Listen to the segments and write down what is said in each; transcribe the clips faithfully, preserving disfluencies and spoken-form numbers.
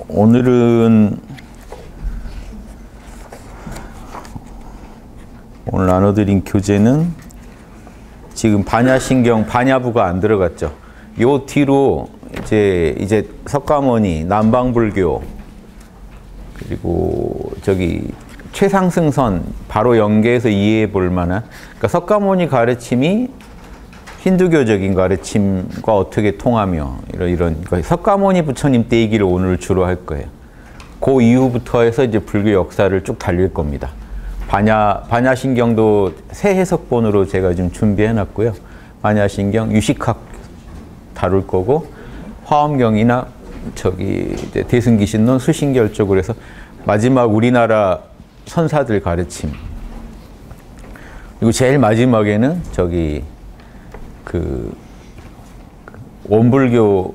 오늘은 오늘 나눠드린 교재는 지금 반야신경, 반야부가 안 들어갔죠. 요 뒤로 이제 이제 석가모니, 남방불교, 그리고 저기 최상승선 바로 연계해서 이해해 볼 만한, 그러니까 석가모니 가르침이 힌두교적인 가르침과 어떻게 통하며 이런 이런 그러니까 석가모니 부처님 때 얘기를 오늘 주로 할 거예요. 그 이후부터 해서 이제 불교 역사를 쭉 달릴 겁니다. 반야 반야신경도 새 해석본으로 제가 지금 준비해 놨고요. 반야신경 유식학 다룰 거고, 화엄경이나 저기 이제 대승기신론, 수신결 쪽으로 해서 마지막 우리나라 선사들 가르침. 그리고 제일 마지막에는 저기 그 원불교의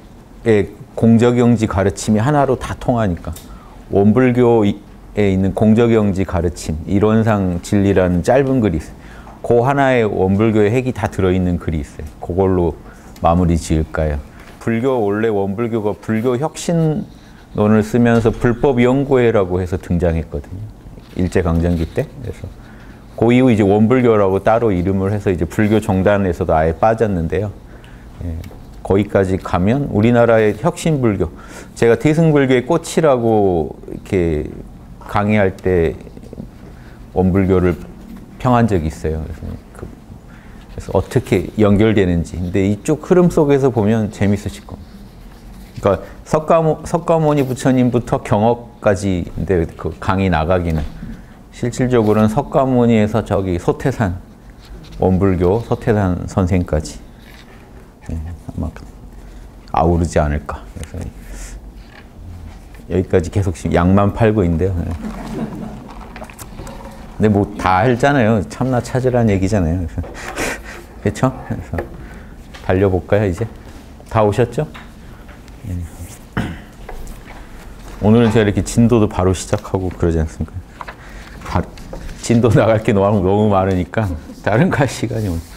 공적영지 가르침이 하나로 다 통하니까 원불교에 있는 공적영지 가르침, 이론상 진리라는 짧은 글이 있어요. 그 하나의 원불교의 핵이 다 들어있는 글이 있어요. 그걸로 마무리 지을까요? 불교, 원래 원불교가 불교 혁신론을 쓰면서 불법연구회라고 해서 등장했거든요. 일제강점기 때. 그래서 그 이후 이제 원불교라고 따로 이름을 해서 이제 불교 종단에서도 아예 빠졌는데요. 예, 거기까지 가면 우리나라의 혁신불교, 제가 대승불교의 꽃이라고 이렇게 강의할 때 원불교를 평한 적이 있어요. 그래서, 그, 그래서 어떻게 연결되는지. 근데 이쪽 흐름 속에서 보면 재밌으실 겁니다. 그러니까 석가모, 석가모니 부처님부터 경업까지인데 그 강의 나가기는. 실질적으로는 석가모니에서 저기 소태산, 원불교 소태산 선생까지 네, 아마 아우르지 않을까. 그래서 여기까지 계속 양만 팔고 있는데요. 네. 근데 뭐 다 알잖아요. 참나 찾으라는 얘기잖아요. 그렇죠? 그래서 달려볼까요, 이제? 다 오셨죠? 네. 오늘은 제가 이렇게 진도도 바로 시작하고 그러지 않습니까? 진도 나갈 게 너무, 너무 많으니까 다른 갈 시간이 오늘.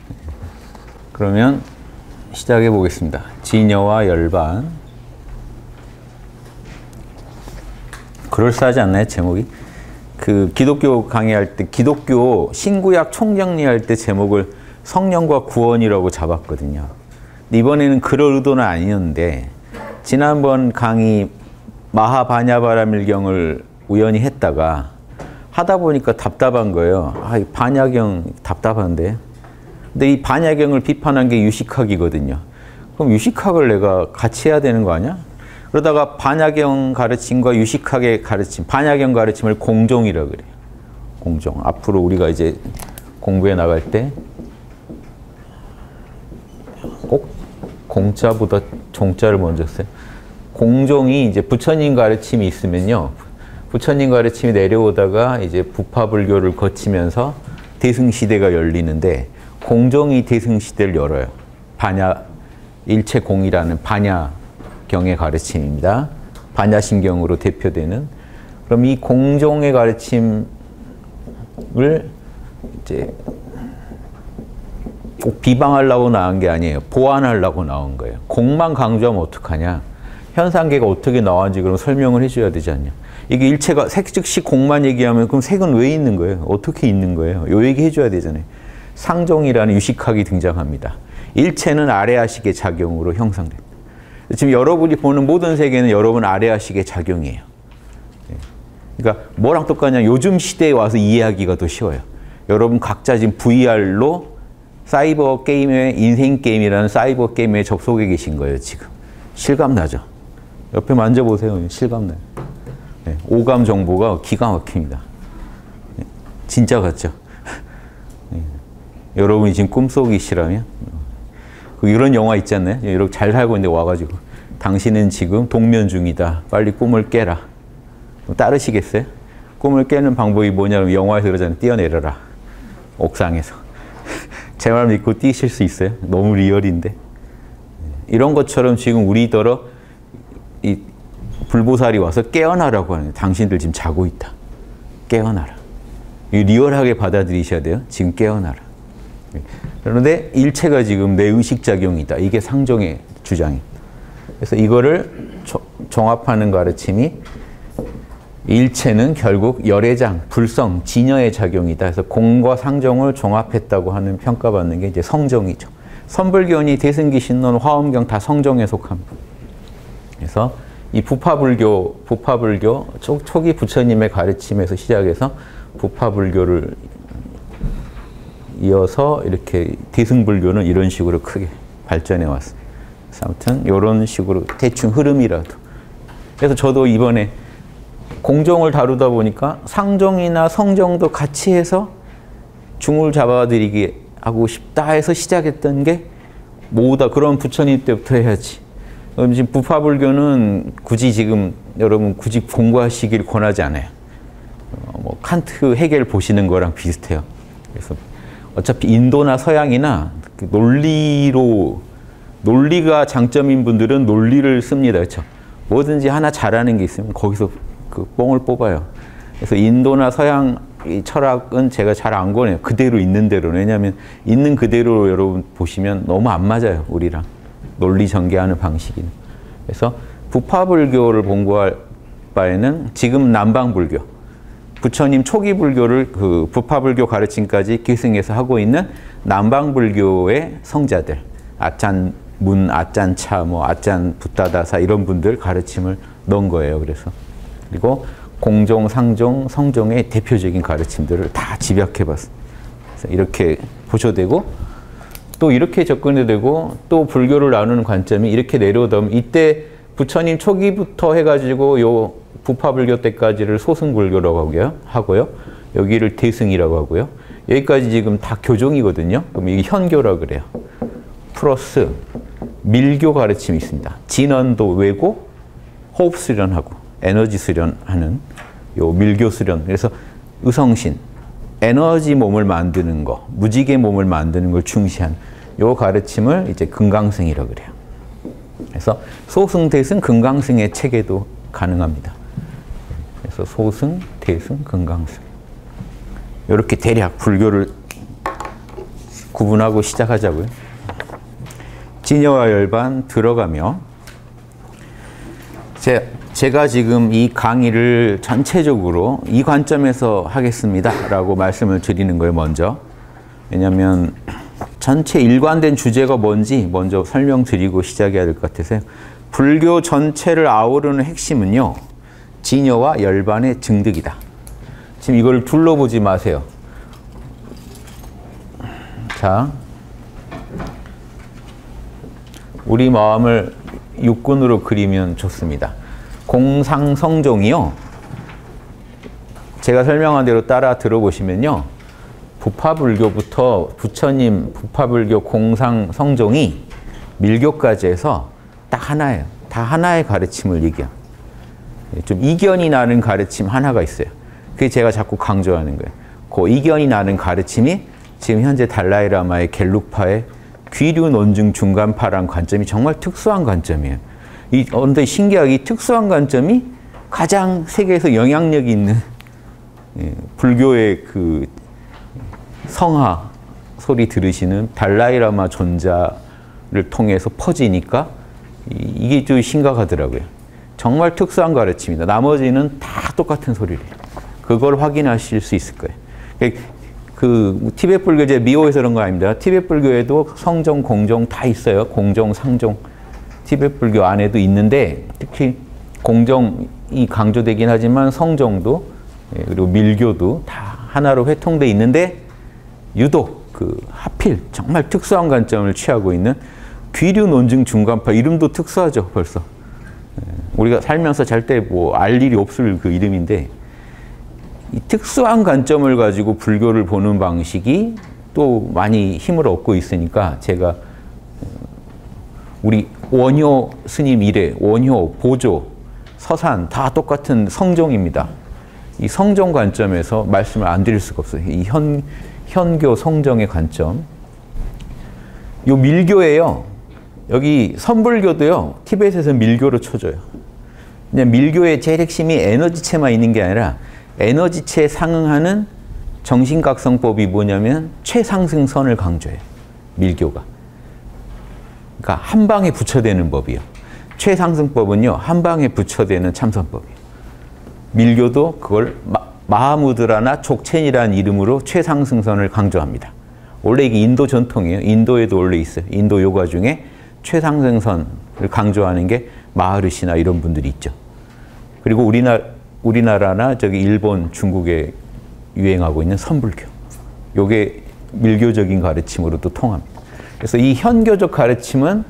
그러면 시작해 보겠습니다. 진여와 열반. 그럴싸하지 않나요, 제목이? 그 기독교 강의할 때, 기독교 신구약 총정리할 때 제목을 성령과 구원이라고 잡았거든요. 이번에는 그럴 의도는 아니었는데, 지난번 강의 마하반야바라밀경을 우연히 했다가 하다 보니까 답답한 거예요. 아, 이 반야경 답답한데. 근데 이 반야경을 비판한 게 유식학이거든요. 그럼 유식학을 내가 같이 해야 되는 거 아니야? 그러다가 반야경 가르침과 유식학의 가르침, 반야경 가르침을 공종이라고 그래요. 공종. 앞으로 우리가 이제 공부해 나갈 때 꼭 공자보다 종자를 먼저 써요. 공종이 이제 부처님 가르침이 있으면요. 부처님 가르침이 내려오다가 이제 부파불교를 거치면서 대승시대가 열리는데, 공종이 대승시대를 열어요. 반야, 일체공이라는 반야경의 가르침입니다. 반야신경으로 대표되는. 그럼 이 공종의 가르침을 이제 꼭 비방하려고 나온 게 아니에요. 보완하려고 나온 거예요. 공만 강조하면 어떡하냐. 현상계가 어떻게 나왔는지 그럼 설명을 해줘야 되지 않냐. 이게 일체가 색 즉시 공만 얘기하면 그럼 색은 왜 있는 거예요? 어떻게 있는 거예요? 요 얘기 해줘야 되잖아요. 상종이라는 유식학이 등장합니다. 일체는 아래아식의 작용으로 형성됩니다. 지금 여러분이 보는 모든 세계는 여러분 아래아식의 작용이에요. 그러니까 뭐랑 똑같냐? 요즘 시대에 와서 이해하기가 더 쉬워요. 여러분 각자 지금 브이알로 사이버 게임의 인생 게임이라는 사이버 게임에 접속해 계신 거예요. 지금 실감 나죠? 옆에 만져보세요. 실감 나요. 네, 오감 정보가 기가 막힙니다. 네, 진짜 같죠? 네, 여러분이 지금 꿈속이시라면 이런 영화 있지 않나요? 이렇게 잘 살고 있는데 와가지고 당신은 지금 동면 중이다. 빨리 꿈을 깨라. 따르시겠어요? 꿈을 깨는 방법이 뭐냐면 영화에서 그러잖아요. 뛰어내려라. 옥상에서. 제 말 믿고 뛰실 수 있어요? 너무 리얼인데. 이런 것처럼 지금 우리더러 이 불보살이 와서 깨어나라고 하는 거예요. 당신들 지금 자고 있다. 깨어나라. 리얼하게 받아들이셔야 돼요. 지금 깨어나라. 그런데 일체가 지금 내 의식작용이다. 이게 상종의 주장입니다. 그래서 이거를 조, 종합하는 가르침이 일체는 결국 열애장, 불성, 진여의 작용이다. 그래서 공과 상종을 종합했다고 하는 평가받는 게 이제 성종이죠. 선불교니 대승기, 신론, 화엄경 다 성종에 속합니다. 그래서 이 부파불교, 부파불교 초, 초기 부처님의 가르침에서 시작해서 부파불교를 이어서 이렇게 대승불교는 이런 식으로 크게 발전해 왔어요. 그래서 아무튼 이런 식으로 대충 흐름이라도. 그래서 저도 이번에 공종을 다루다 보니까 상종이나 성종도 같이 해서 중을 잡아드리게 하고 싶다 해서 시작했던 게 뭐다. 그런 부처님 때부터 해야지. 그럼 지금 부파불교는 굳이 지금 여러분 굳이 공부하시길 권하지 않아요. 어, 뭐 칸트, 헤겔 보시는 거랑 비슷해요. 그래서 어차피 인도나 서양이나 논리로 논리가 장점인 분들은 논리를 씁니다. 그렇죠? 뭐든지 하나 잘하는 게 있으면 거기서 그 뽕을 뽑아요. 그래서 인도나 서양 이 철학은 제가 잘 안 권해요. 그대로 있는 대로. 왜냐하면 있는 그대로 여러분 보시면 너무 안 맞아요. 우리랑. 논리 전개하는 방식이는. 그래서 부파불교를 본고할 바에는 지금 남방불교, 부처님 초기 불교를 그 부파불교 가르침까지 계승해서 하고 있는 남방불교의 성자들, 아짠 문, 아짠 차, 뭐 아짠 부타다사 이런 분들 가르침을 넣은 거예요. 그래서 그리고 공종, 상종, 성종의 대표적인 가르침들을 다 집약해봤어요. 그래서 이렇게 보셔도 되고 또 이렇게 접근해도 되고 또 불교를 나누는 관점이 이렇게 내려오다 보면 이때 부처님 초기부터 해가지고 요 부파불교 때까지를 소승불교라고 하고요. 여기를 대승이라고 하고요. 여기까지 지금 다 교종이거든요. 그럼 이게 현교라고 그래요. 플러스 밀교 가르침이 있습니다. 진언도 외고 호흡 수련하고 에너지 수련하는 요 밀교 수련. 그래서 의성신, 에너지 몸을 만드는 거, 무지개 몸을 만드는 걸 중시한 요 가르침을 이제 금강승이라고 그래요. 그래서 소승, 대승, 금강승의 체계도 가능합니다. 그래서 소승, 대승, 금강승. 이렇게 대략 불교를 구분하고 시작하자고요. 진여와 열반 들어가며 제, 제가 지금 이 강의를 전체적으로 이 관점에서 하겠습니다 라고 말씀을 드리는 거예요. 먼저. 왜냐하면 전체 일관된 주제가 뭔지 먼저 설명드리고 시작해야 될 것 같아서요. 불교 전체를 아우르는 핵심은요, 진여와 열반의 증득이다. 지금 이걸 둘러보지 마세요. 자, 우리 마음을 육군으로 그리면 좋습니다. 공상성종이요, 제가 설명한 대로 따라 들어보시면요, 부파불교부터 부처님 부파불교 공상성종이 밀교까지 해서 딱 하나예요. 다 하나의 가르침을 얘기해요. 좀 이견이 나는 가르침 하나가 있어요. 그게 제가 자꾸 강조하는 거예요. 그 이견이 나는 가르침이 지금 현재 달라이라마의 겔룩파의 귀류 논증 중간파라는 관점이 정말 특수한 관점이에요. 이, 그런데 신기하게 이 특수한 관점이 가장 세계에서 영향력이 있는 예, 불교의 그 성하 소리 들으시는 달라이라마 존자를 통해서 퍼지니까 이, 이게 좀 심각하더라고요. 정말 특수한 가르침이다. 나머지는 다 똑같은 소리래요. 그걸 확인하실 수 있을 거예요. 그 티베트 불교제 미호에서 그런 거 아닙니다. 티베트 불교에도 성종, 공종 다 있어요. 공종, 상종. 티베트 불교 안에도 있는데 특히 공종이 강조되긴 하지만 성종도 그리고 밀교도 다 하나로 회통돼 있는데 유독 그 하필 정말 특수한 관점을 취하고 있는 귀류 논증 중간파, 이름도 특수하죠. 벌써 우리가 살면서 잘 때 뭐 알 일이 없을 그 이름인데, 이 특수한 관점을 가지고 불교를 보는 방식이 또 많이 힘을 얻고 있으니까 제가 우리 원효 스님 이래, 원효, 보조, 서산 다 똑같은 성종입니다. 이 성종 관점에서 말씀을 안 드릴 수가 없어요. 이 현, 현교 성종의 관점. 요 밀교예요. 여기 선불교도요, 티베트에서 밀교로 쳐줘요. 그냥 밀교의 제일 핵심이 에너지체만 있는 게 아니라 에너지체에 상응하는 정신각성법이 뭐냐면 최상승선을 강조해요. 밀교가. 그러니까 한 방에 부처되는 법이요. 최상승법은요, 한 방에 부처되는 참선법이에요. 밀교도 그걸 마, 마하무드라나 족첸이라는 이름으로 최상승선을 강조합니다. 원래 이게 인도 전통이에요. 인도에도 원래 있어요. 인도 요가 중에 최상승선을 강조하는 게 마하르시나 이런 분들이 있죠. 그리고 우리나라, 우리나라나 저기 일본, 중국에 유행하고 있는 선불교. 요게 밀교적인 가르침으로 또 통합니다. 그래서 이 현교적 가르침은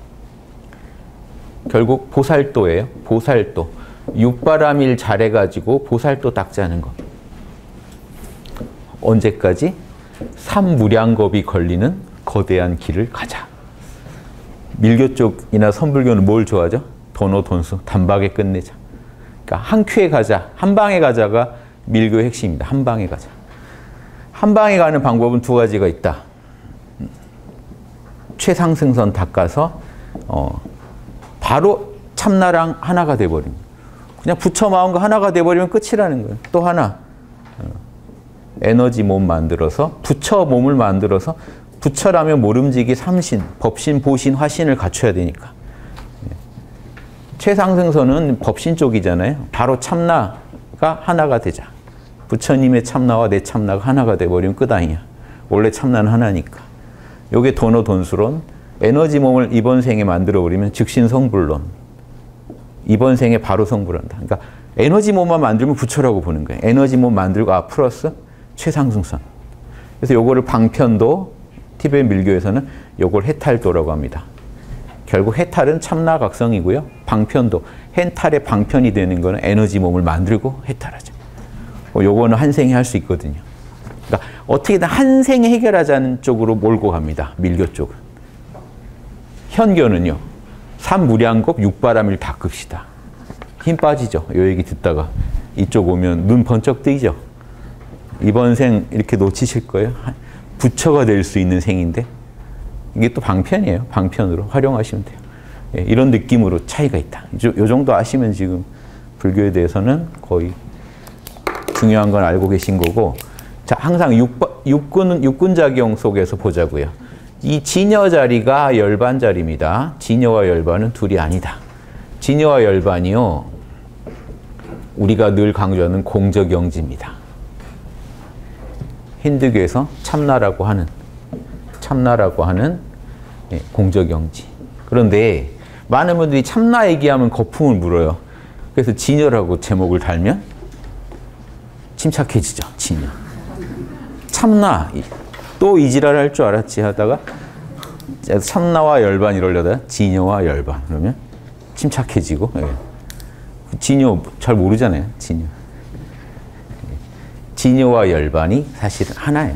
결국 보살도예요. 보살도. 육바람일 잘해가지고 보살도 닦자는 거. 언제까지? 삼무량겁이 걸리는 거대한 길을 가자. 밀교 쪽이나 선불교는 뭘 좋아하죠? 도노 돈수, 단박에 끝내자. 그러니까 한 큐에 가자, 한 방에 가자가 밀교의 핵심입니다. 한 방에 가자. 한 방에 가는 방법은 두 가지가 있다. 최상승선 닦아서 어, 바로 참나랑 하나가 돼버립니다. 그냥 부처 마음과 하나가 돼버리면 끝이라는 거예요. 또 하나, 에너지 몸 만들어서 부처 몸을 만들어서 부처라면 모름지기 삼신, 법신, 보신, 화신을 갖춰야 되니까. 최상승선은 법신 쪽이잖아요. 바로 참나가 하나가 되자. 부처님의 참나와 내 참나가 하나가 돼버리면 끝 아니야. 원래 참나는 하나니까. 요게 도노돈수론, 에너지 몸을 이번 생에 만들어버리면 즉신성불론. 이번 생에 바로 성불한다. 그러니까 에너지 몸만 만들면 부처라고 보는 거예요. 에너지 몸 만들고 아 플러스 최상승선. 그래서 요거를 방편도, 티베트 밀교에서는 요걸 해탈도라고 합니다. 결국 해탈은 참나각성이고요. 방편도, 해탈의 방편이 되는 거는 에너지 몸을 만들고 해탈하죠. 요거는 한 생에 할 수 있거든요. 그러니까 어떻게든 한 생에 해결하자는 쪽으로 몰고 갑니다. 밀교 쪽은. 현교는요. 삼무량겁 육바람일 닦읍시다. 힘 빠지죠. 요 얘기 듣다가 이쪽 오면 눈 번쩍 뜨이죠. 이번 생 이렇게 놓치실 거예요. 부처가 될 수 있는 생인데 이게 또 방편이에요. 방편으로 활용하시면 돼요. 예, 이런 느낌으로 차이가 있다. 요 정도 아시면 지금 불교에 대해서는 거의 중요한 건 알고 계신 거고, 자, 항상 육, 육군, 육군작용 속에서 보자고요. 이 진여 자리가 열반 자리입니다. 진여와 열반은 둘이 아니다. 진여와 열반이요, 우리가 늘 강조하는 공적영지입니다. 힌두교에서 참나라고 하는, 참나라고 하는 예, 공적영지. 그런데 많은 분들이 참나 얘기하면 거품을 물어요. 그래서 진여라고 제목을 달면 침착해지죠. 진여. 참나. 또 이 지랄 할 줄 알았지 하다가 참나와 열반 이러려다가 진여와 열반 그러면 침착해지고. 예. 진여 잘 모르잖아요. 진여. 진여와 열반이 사실은 하나예요.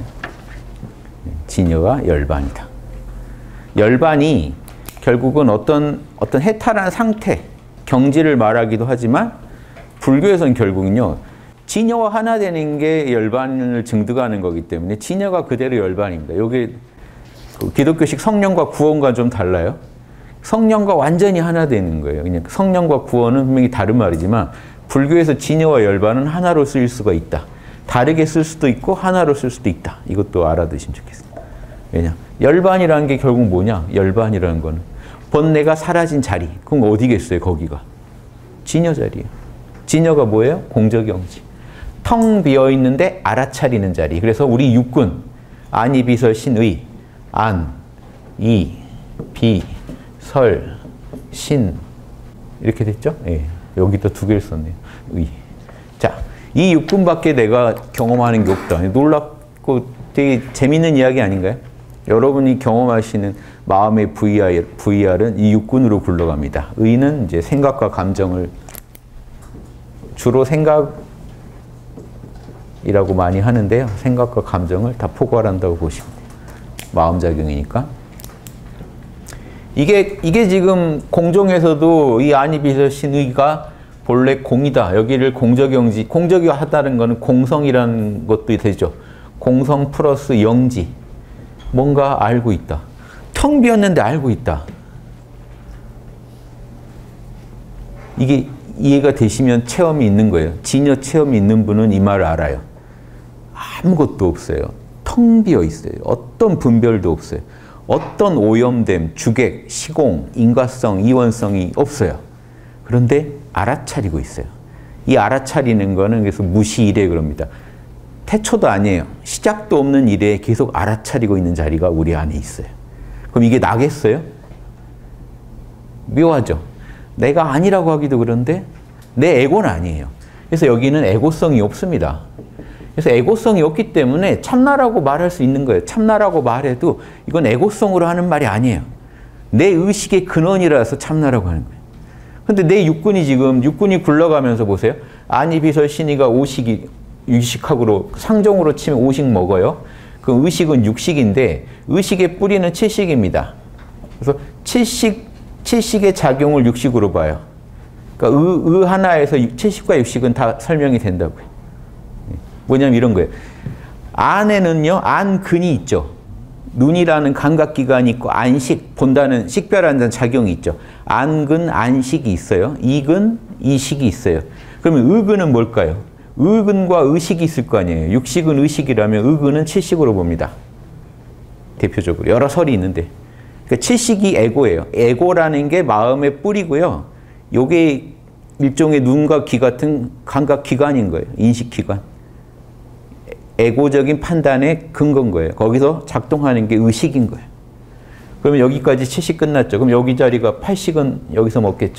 진여와 열반이다. 열반이 결국은 어떤 어떤 해탈한 상태, 경지를 말하기도 하지만 불교에서는 결국은요. 진여와 하나 되는 게 열반을 증득하는 거기 때문에 진여가 그대로 열반입니다. 이게 기독교식 성령과 구원과 좀 달라요. 성령과 완전히 하나 되는 거예요. 그냥 성령과 구원은 분명히 다른 말이지만 불교에서 진여와 열반은 하나로 쓰일 수가 있다. 다르게 쓸 수도 있고 하나로 쓸 수도 있다. 이것도 알아두시면 좋겠습니다. 왜냐? 열반이라는 게 결국 뭐냐? 열반이라는 거는 번뇌가 사라진 자리. 그럼 어디겠어요? 거기가. 진여 자리예요. 진여가 뭐예요? 공적영지. 텅 비어있는데 알아차리는 자리. 그래서 우리 육군, 안이, 비설, 신의, 안, 이, 비, 설, 신 이렇게 됐죠? 예. 여기도 두 개를 썼네요. 의. 자, 이 육군밖에 내가 경험하는 게 없다. 놀랍고 되게 재밌는 이야기 아닌가요? 여러분이 경험하시는 마음의 브이알, 브이알은 이 육군으로 굴러갑니다. 의는 이제 생각과 감정을 주로 생각이라고 많이 하는데요. 생각과 감정을 다 포괄한다고 보시면 돼요. 마음작용이니까. 이게, 이게 지금 공종에서도 이 안이비설 신의가 본래 공이다. 여기를 공적영지, 공적이 하다는 거는 공성이라는 것도 되죠. 공성 플러스 영지. 뭔가 알고 있다. 텅 비었는데 알고 있다. 이게 이해가 되시면 체험이 있는 거예요. 진여 체험이 있는 분은 이 말을 알아요. 아무것도 없어요. 텅 비어 있어요. 어떤 분별도 없어요. 어떤 오염됨, 주객, 시공, 인과성, 이원성이 없어요. 그런데 알아차리고 있어요. 이 알아차리는 거는 그래서 무시일에 그럽니다. 태초도 아니에요. 시작도 없는 일에 계속 알아차리고 있는 자리가 우리 안에 있어요. 그럼 이게 나겠어요? 묘하죠. 내가 아니라고 하기도 그런데 내 에고는 아니에요. 그래서 여기는 에고성이 없습니다. 그래서 에고성이 없기 때문에 참나라고 말할 수 있는 거예요. 참나라고 말해도 이건 에고성으로 하는 말이 아니에요. 내 의식의 근원이라서 참나라고 하는 거예요. 근데 내 육군이 지금 육군이 굴러가면서 보세요. 아니 비설 신이가 오식이 육식학으로 상종으로 치면 오식 먹어요. 그 의식은 육식인데 의식의 뿌리는 칠식입니다. 그래서 칠식 칠식의 작용을 육식으로 봐요. 그러니까 의, 의 하나에서 칠식과 육식은 다 설명이 된다고요. 뭐냐면 이런 거예요. 안에는요, 안근이 있죠. 눈이라는 감각기관이 있고 안식, 본다는 식별한다는 작용이 있죠. 안근, 안식이 있어요. 이근, 이식이 있어요. 그러면 의근은 뭘까요? 의근과 의식이 있을 거 아니에요. 육식은 의식이라면 의근은 칠식으로 봅니다. 대표적으로. 여러 설이 있는데. 그러니까 칠식이 에고예요. 에고라는 게 마음의 뿌리고요. 요게 일종의 눈과 귀 같은 감각기관인 거예요. 인식기관. 에고적인 판단의 근거인 거예요. 거기서 작동하는 게 의식인 거예요. 그러면 여기까지 칠식 끝났죠. 그럼 여기 자리가 팔식은 여기서 먹겠죠.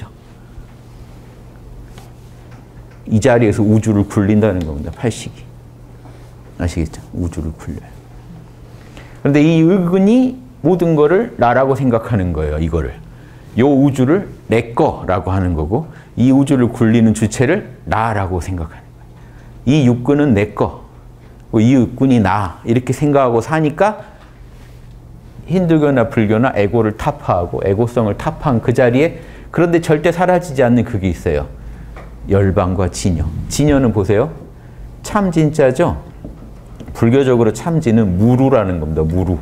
이 자리에서 우주를 굴린다는 겁니다. 팔식이. 아시겠죠? 우주를 굴려요. 그런데 이 의근이 모든 거를 나라고 생각하는 거예요. 이거를. 요 우주를 내 거라고 하는 거고 이 우주를 굴리는 주체를 나라고 생각하는 거예요. 이 육근은 내 거. 이 육군이 나 이렇게 생각하고 사니까 힌두교나 불교나 에고를 타파하고 에고성을 타파한 그 자리에 그런데 절대 사라지지 않는 그게 있어요. 열반과 진여. 진여는 보세요. 참 진짜죠? 불교적으로 참진은 무루라는 겁니다. 무루.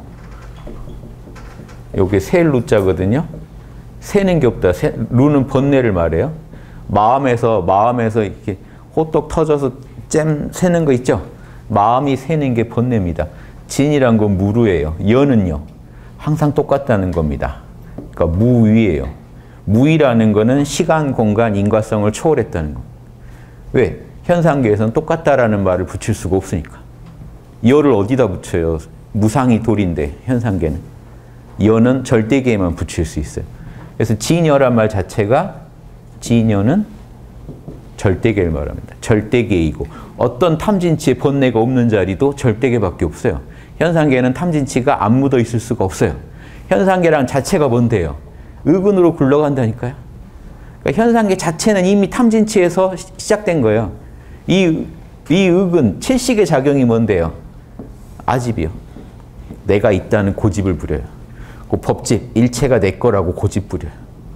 요게 셀 루자거든요. 세는 게 없다. 세, 루는 번뇌를 말해요. 마음에서 마음에서 이렇게 호떡 터져서 잼 새는 거 있죠? 마음이 새는 게 번뇌입니다. 진이란 건 무루예요. 여는요. 항상 똑같다는 겁니다. 그러니까 무위예요. 무위라는 거는 시간, 공간, 인과성을 초월했다는 겁니다. 왜? 현상계에서는 똑같다라는 말을 붙일 수가 없으니까. 여를 어디다 붙여요? 무상이 돌인데 현상계는. 여는 절대계에만 붙일 수 있어요. 그래서 진여란 말 자체가 진여는 절대계를 말합니다. 절대계이고 어떤 탐진치의 번뇌가 없는 자리도 절대계밖에 없어요. 현상계는 탐진치가 안 묻어 있을 수가 없어요. 현상계란 자체가 뭔데요? 의근으로 굴러간다니까요. 그러니까 현상계 자체는 이미 탐진치에서 시작된 거예요. 이, 이 의근, 칠식의 작용이 뭔데요? 아집이요. 내가 있다는 고집을 부려요. 그 법집, 일체가 내 거라고 고집 부려요.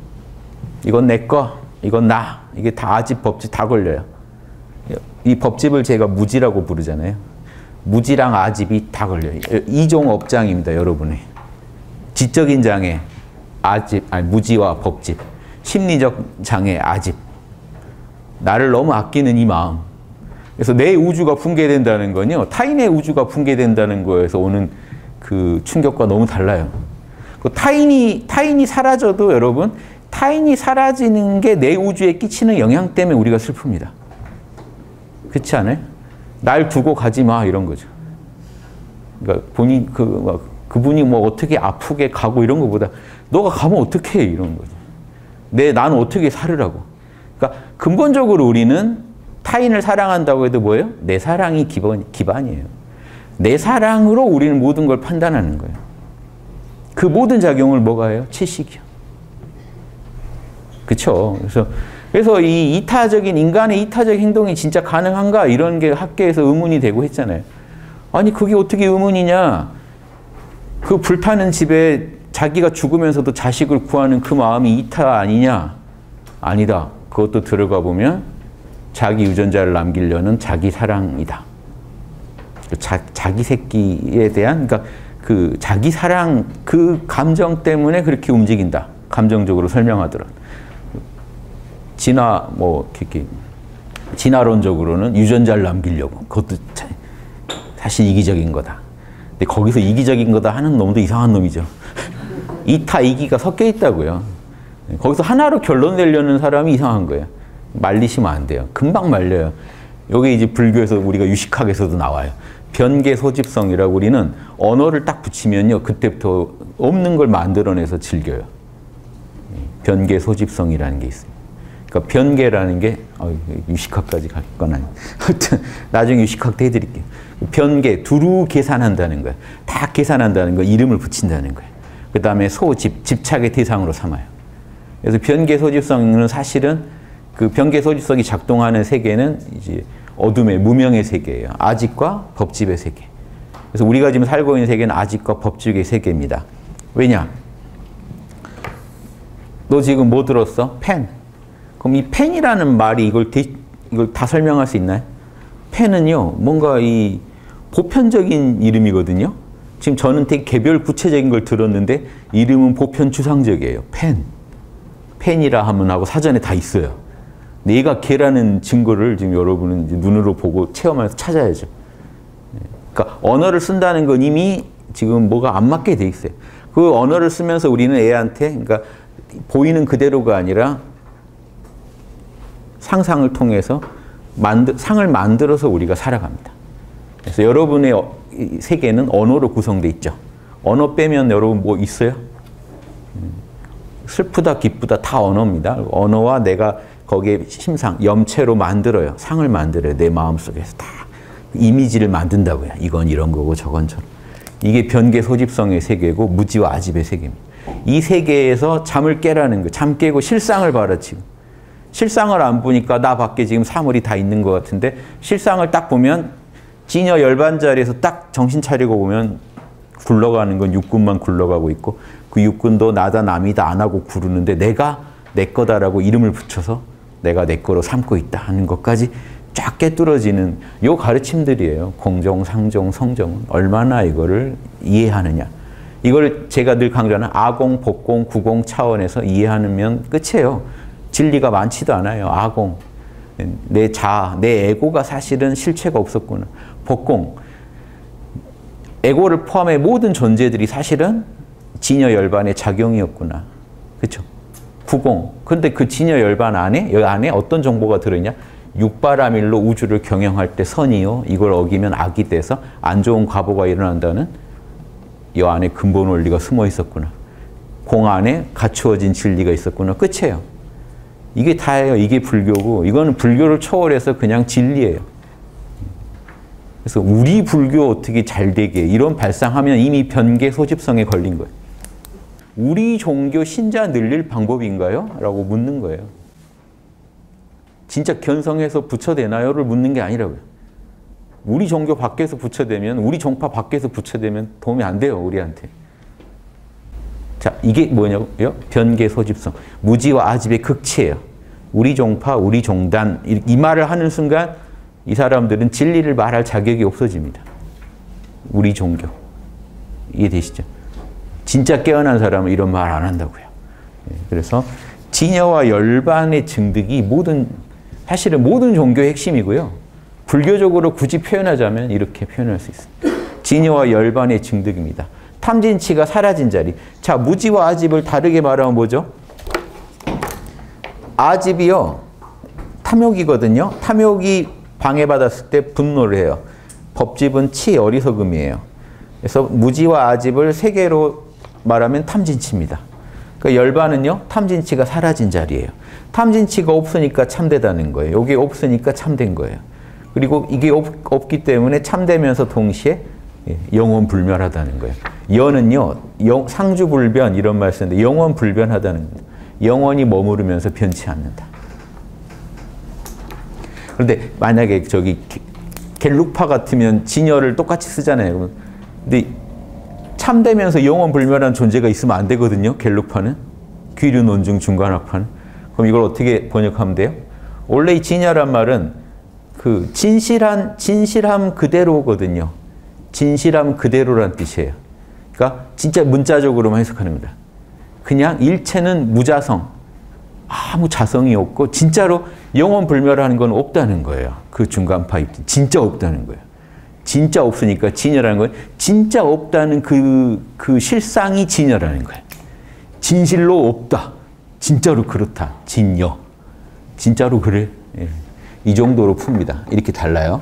이건 내 거, 이건 나. 이게 다 아집, 법집 다 걸려요. 이 법집을 제가 무지라고 부르잖아요. 무지랑 아집이 다 걸려요. 이종 업장입니다, 여러분의. 지적인 장애, 아집, 아니 무지와 법집. 심리적 장애, 아집. 나를 너무 아끼는 이 마음. 그래서 내 우주가 붕괴된다는 건요, 타인의 우주가 붕괴된다는 거에서 오는 그 충격과 너무 달라요. 그 타인이, 타인이 사라져도 여러분, 타인이 사라지는 게 내 우주에 끼치는 영향 때문에 우리가 슬픕니다. 그렇지 않아요? 날 두고 가지 마 이런 거죠. 그러니까 본인 그 막 그분이 뭐 어떻게 아프게 가고 이런 것보다 너가 가면 어떻게 해 이런 거죠. 내 나는 어떻게 살으라고. 그러니까 근본적으로 우리는 타인을 사랑한다고 해도 뭐예요? 내 사랑이 기본 기반이에요. 내 사랑으로 우리는 모든 걸 판단하는 거예요. 그 모든 작용을 뭐가 해요? 칠식이요. 그렇죠. 그래서 그래서 이 이타적인 인간의 이타적 행동이 진짜 가능한가 이런 게 학계에서 의문이 되고 했잖아요. 아니 그게 어떻게 의문이냐? 그 불타는 집에 자기가 죽으면서도 자식을 구하는 그 마음이 이타 아니냐? 아니다. 그것도 들어가 보면 자기 유전자를 남기려는 자기 사랑이다. 자, 자기 새끼에 대한 그러니까 그 자기 사랑 그 감정 때문에 그렇게 움직인다. 감정적으로 설명하더라도. 진화 뭐 이렇게 진화론적으로는 유전자를 남기려고 그것도 사실 이기적인 거다. 근데 거기서 이기적인 거다 하는 놈도 이상한 놈이죠. 이타, 이기가 섞여 있다고요. 거기서 하나로 결론 내려는 사람이 이상한 거예요. 말리시면 안 돼요. 금방 말려요. 이게 이제 불교에서 우리가 유식학에서도 나와요. 변계 소집성이라고 우리는 언어를 딱 붙이면요. 그때부터 없는 걸 만들어내서 즐겨요. 변계 소집성이라는 게 있어요. 그러니까 변계라는 게 어, 유식학까지 갈 건 아니에요. 하여튼 나중에 유식학 때 해드릴게요. 변계, 두루 계산한다는 거예요. 다 계산한다는 거, 이름을 붙인다는 거예요. 그 다음에 소집, 집착의 대상으로 삼아요. 그래서 변계 소집성은 사실은 그 변계 소집성이 작동하는 세계는 이제 어둠의 무명의 세계예요. 아집과 법집의 세계. 그래서 우리가 지금 살고 있는 세계는 아집과 법집의 세계입니다. 왜냐? 너 지금 뭐 들었어? 펜. 그럼 이 펜이라는 말이 이걸, 디, 이걸 다 설명할 수 있나요? 펜은요, 뭔가 이 보편적인 이름이거든요. 지금 저는 되게 개별 구체적인 걸 들었는데 이름은 보편 추상적이에요. 펜. 펜이라 하면 하고 사전에 다 있어요. 내가 걔라는 증거를 지금 여러분은 이제 눈으로 보고 체험해서 찾아야죠. 그러니까 언어를 쓴다는 건 이미 지금 뭐가 안 맞게 돼 있어요. 그 언어를 쓰면서 우리는 애한테 그러니까 보이는 그대로가 아니라 상상을 통해서 만들, 상을 만들어서 우리가 살아갑니다. 그래서 여러분의 세계는 언어로 구성되어 있죠. 언어 빼면 여러분 뭐 있어요? 슬프다, 기쁘다 다 언어입니다. 언어와 내가 거기에 심상, 염체로 만들어요. 상을 만들어요. 내 마음속에서 다 이미지를 만든다고요. 이건 이런 거고 저건 저런. 이게 변계 소집성의 세계고 무지와 아집의 세계입니다. 이 세계에서 잠을 깨라는 거예요. 잠 깨고 실상을 봐라 지금. 실상을 안 보니까 나 밖에 지금 사물이 다 있는 것 같은데 실상을 딱 보면 진여 열반 자리에서 딱 정신 차리고 보면 굴러가는 건 육군만 굴러가고 있고 그 육군도 나다 남이다 안 하고 구르는데 내가 내 거다라고 이름을 붙여서 내가 내 거로 삼고 있다 하는 것까지 쫙 깨뚫어지는 요 가르침들이에요. 공정, 상정, 성정은 얼마나 이거를 이해하느냐. 이걸 제가 늘 강조하는 아공, 법공, 구공 차원에서 이해하면 끝이에요. 진리가 많지도 않아요. 아공, 내 자아, 내 에고가 사실은 실체가 없었구나. 법공, 에고를 포함해 모든 존재들이 사실은 진여 열반의 작용이었구나. 그렇죠? 구공, 근데 그 진여 열반 안에, 여기 안에 어떤 정보가 들어있냐? 육바라밀로 우주를 경영할 때 선이요. 이걸 어기면 악이 돼서 안 좋은 과보가 일어난다는 이 안에 근본 원리가 숨어 있었구나. 공 안에 갖추어진 진리가 있었구나. 끝이에요. 이게 다예요. 이게 불교고 이거는 불교를 초월해서 그냥 진리예요. 그래서 우리 불교 어떻게 잘 되게 이런 발상하면 이미 변계 소집성에 걸린 거예요. 우리 종교 신자 늘릴 방법인가요? 라고 묻는 거예요. 진짜 견성해서 부처되나요?를 묻는 게 아니라고요. 우리 종교 밖에서 부처되면 우리 종파 밖에서 부처되면 도움이 안 돼요. 우리한테. 자, 이게 뭐냐고요? 변계 소집성. 무지와 아집의 극치예요. 우리 종파, 우리 종단 이, 이 말을 하는 순간 이 사람들은 진리를 말할 자격이 없어집니다. 우리 종교. 이해되시죠? 진짜 깨어난 사람은 이런 말 안 한다고요. 그래서 진여와 열반의 증득이 모든 사실은 모든 종교의 핵심이고요. 불교적으로 굳이 표현하자면 이렇게 표현할 수 있습니다. 진여와 열반의 증득입니다. 탐진치가 사라진 자리. 자, 무지와 아집을 다르게 말하면 뭐죠? 아집이요. 탐욕이거든요. 탐욕이 방해받았을 때 분노를 해요. 법집은 치, 어리석음이에요. 그래서 무지와 아집을 세 개로 말하면 탐진치입니다. 그러니까 열반은요. 탐진치가 사라진 자리예요. 탐진치가 없으니까 참되다는 거예요. 이게 없으니까 참된 거예요. 그리고 이게 없, 없기 때문에 참되면서 동시에 영원불멸하다는 거예요. 여는요. 영, 상주불변 이런 말 쓰는데 영원불변하다는 겁니다. 영원히 머무르면서 변치 않는다. 그런데 만약에 저기 갤룩파 같으면 진여를 똑같이 쓰잖아요. 근데 참되면서 영원불멸한 존재가 있으면 안 되거든요. 갤룩파는. 귀류, 논중, 중간학파는. 그럼 이걸 어떻게 번역하면 돼요? 원래 이 진여란 말은 그 진실한, 진실함 그대로거든요. 진실함 그대로란 뜻이에요. 그러니까 진짜 문자적으로만 해석하는 겁니다. 그냥 일체는 무자성, 아무 자성이 없고 진짜로 영원불멸하는 건 없다는 거예요. 그 중간파 입장. 진짜 없다는 거예요. 진짜 없으니까 진여라는 거예요. 진짜 없다는 그, 그 실상이 진여라는 거예요. 진실로 없다. 진짜로 그렇다. 진여. 진짜로 그래. 예. 이 정도로 풉니다. 이렇게 달라요.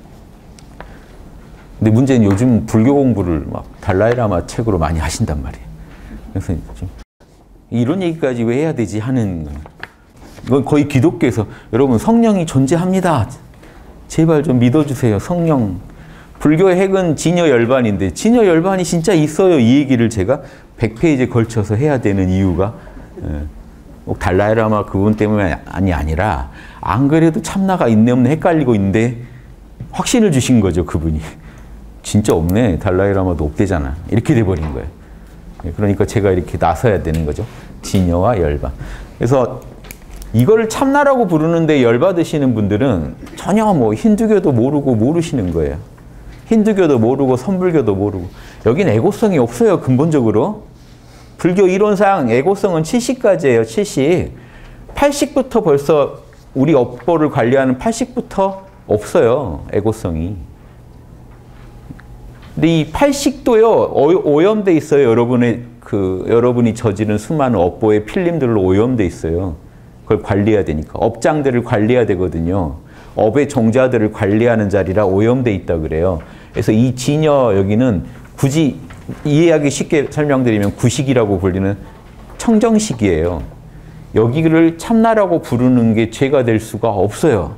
근데 문제는 요즘 불교 공부를 막 달라이라마 책으로 많이 하신단 말이에요. 그래서 좀 이런 얘기까지 왜 해야 되지 하는, 이건 거의 기독교에서 여러분 성령이 존재합니다. 제발 좀 믿어주세요. 성령. 불교의 핵은 진여 열반인데 진여 열반이 진짜 있어요. 이 얘기를 제가 백 페이지에 걸쳐서 해야 되는 이유가 꼭 달라이라마 그분 때문이 아니라 안 그래도 참나가 있네 없네 헷갈리고 있는데 확신을 주신 거죠. 그분이. 진짜 없네. 달라이라마도 없대잖아. 이렇게 돼버린 거예요. 그러니까 제가 이렇게 나서야 되는 거죠. 진여와 열반. 그래서 이걸 참나라고 부르는데 열받으시는 분들은 전혀 뭐 힌두교도 모르고 모르시는 거예요. 힌두교도 모르고 선불교도 모르고. 여긴 애고성이 없어요. 근본적으로. 불교 이론상 애고성은 칠식까지예요. 칠식. 팔식부터 벌써 우리 업보를 관리하는 팔식부터 없어요. 애고성이. 근데 이 팔식도요, 오염돼 있어요. 여러분의 그, 여러분이 저지른 수많은 업보의 필름들로 오염돼 있어요. 그걸 관리해야 되니까. 업장들을 관리해야 되거든요. 업의 종자들을 관리하는 자리라 오염돼 있다 그래요. 그래서 이 진여 여기는 굳이 이해하기 쉽게 설명드리면 구식이라고 불리는 청정식이에요. 여기를 참나라고 부르는 게 죄가 될 수가 없어요.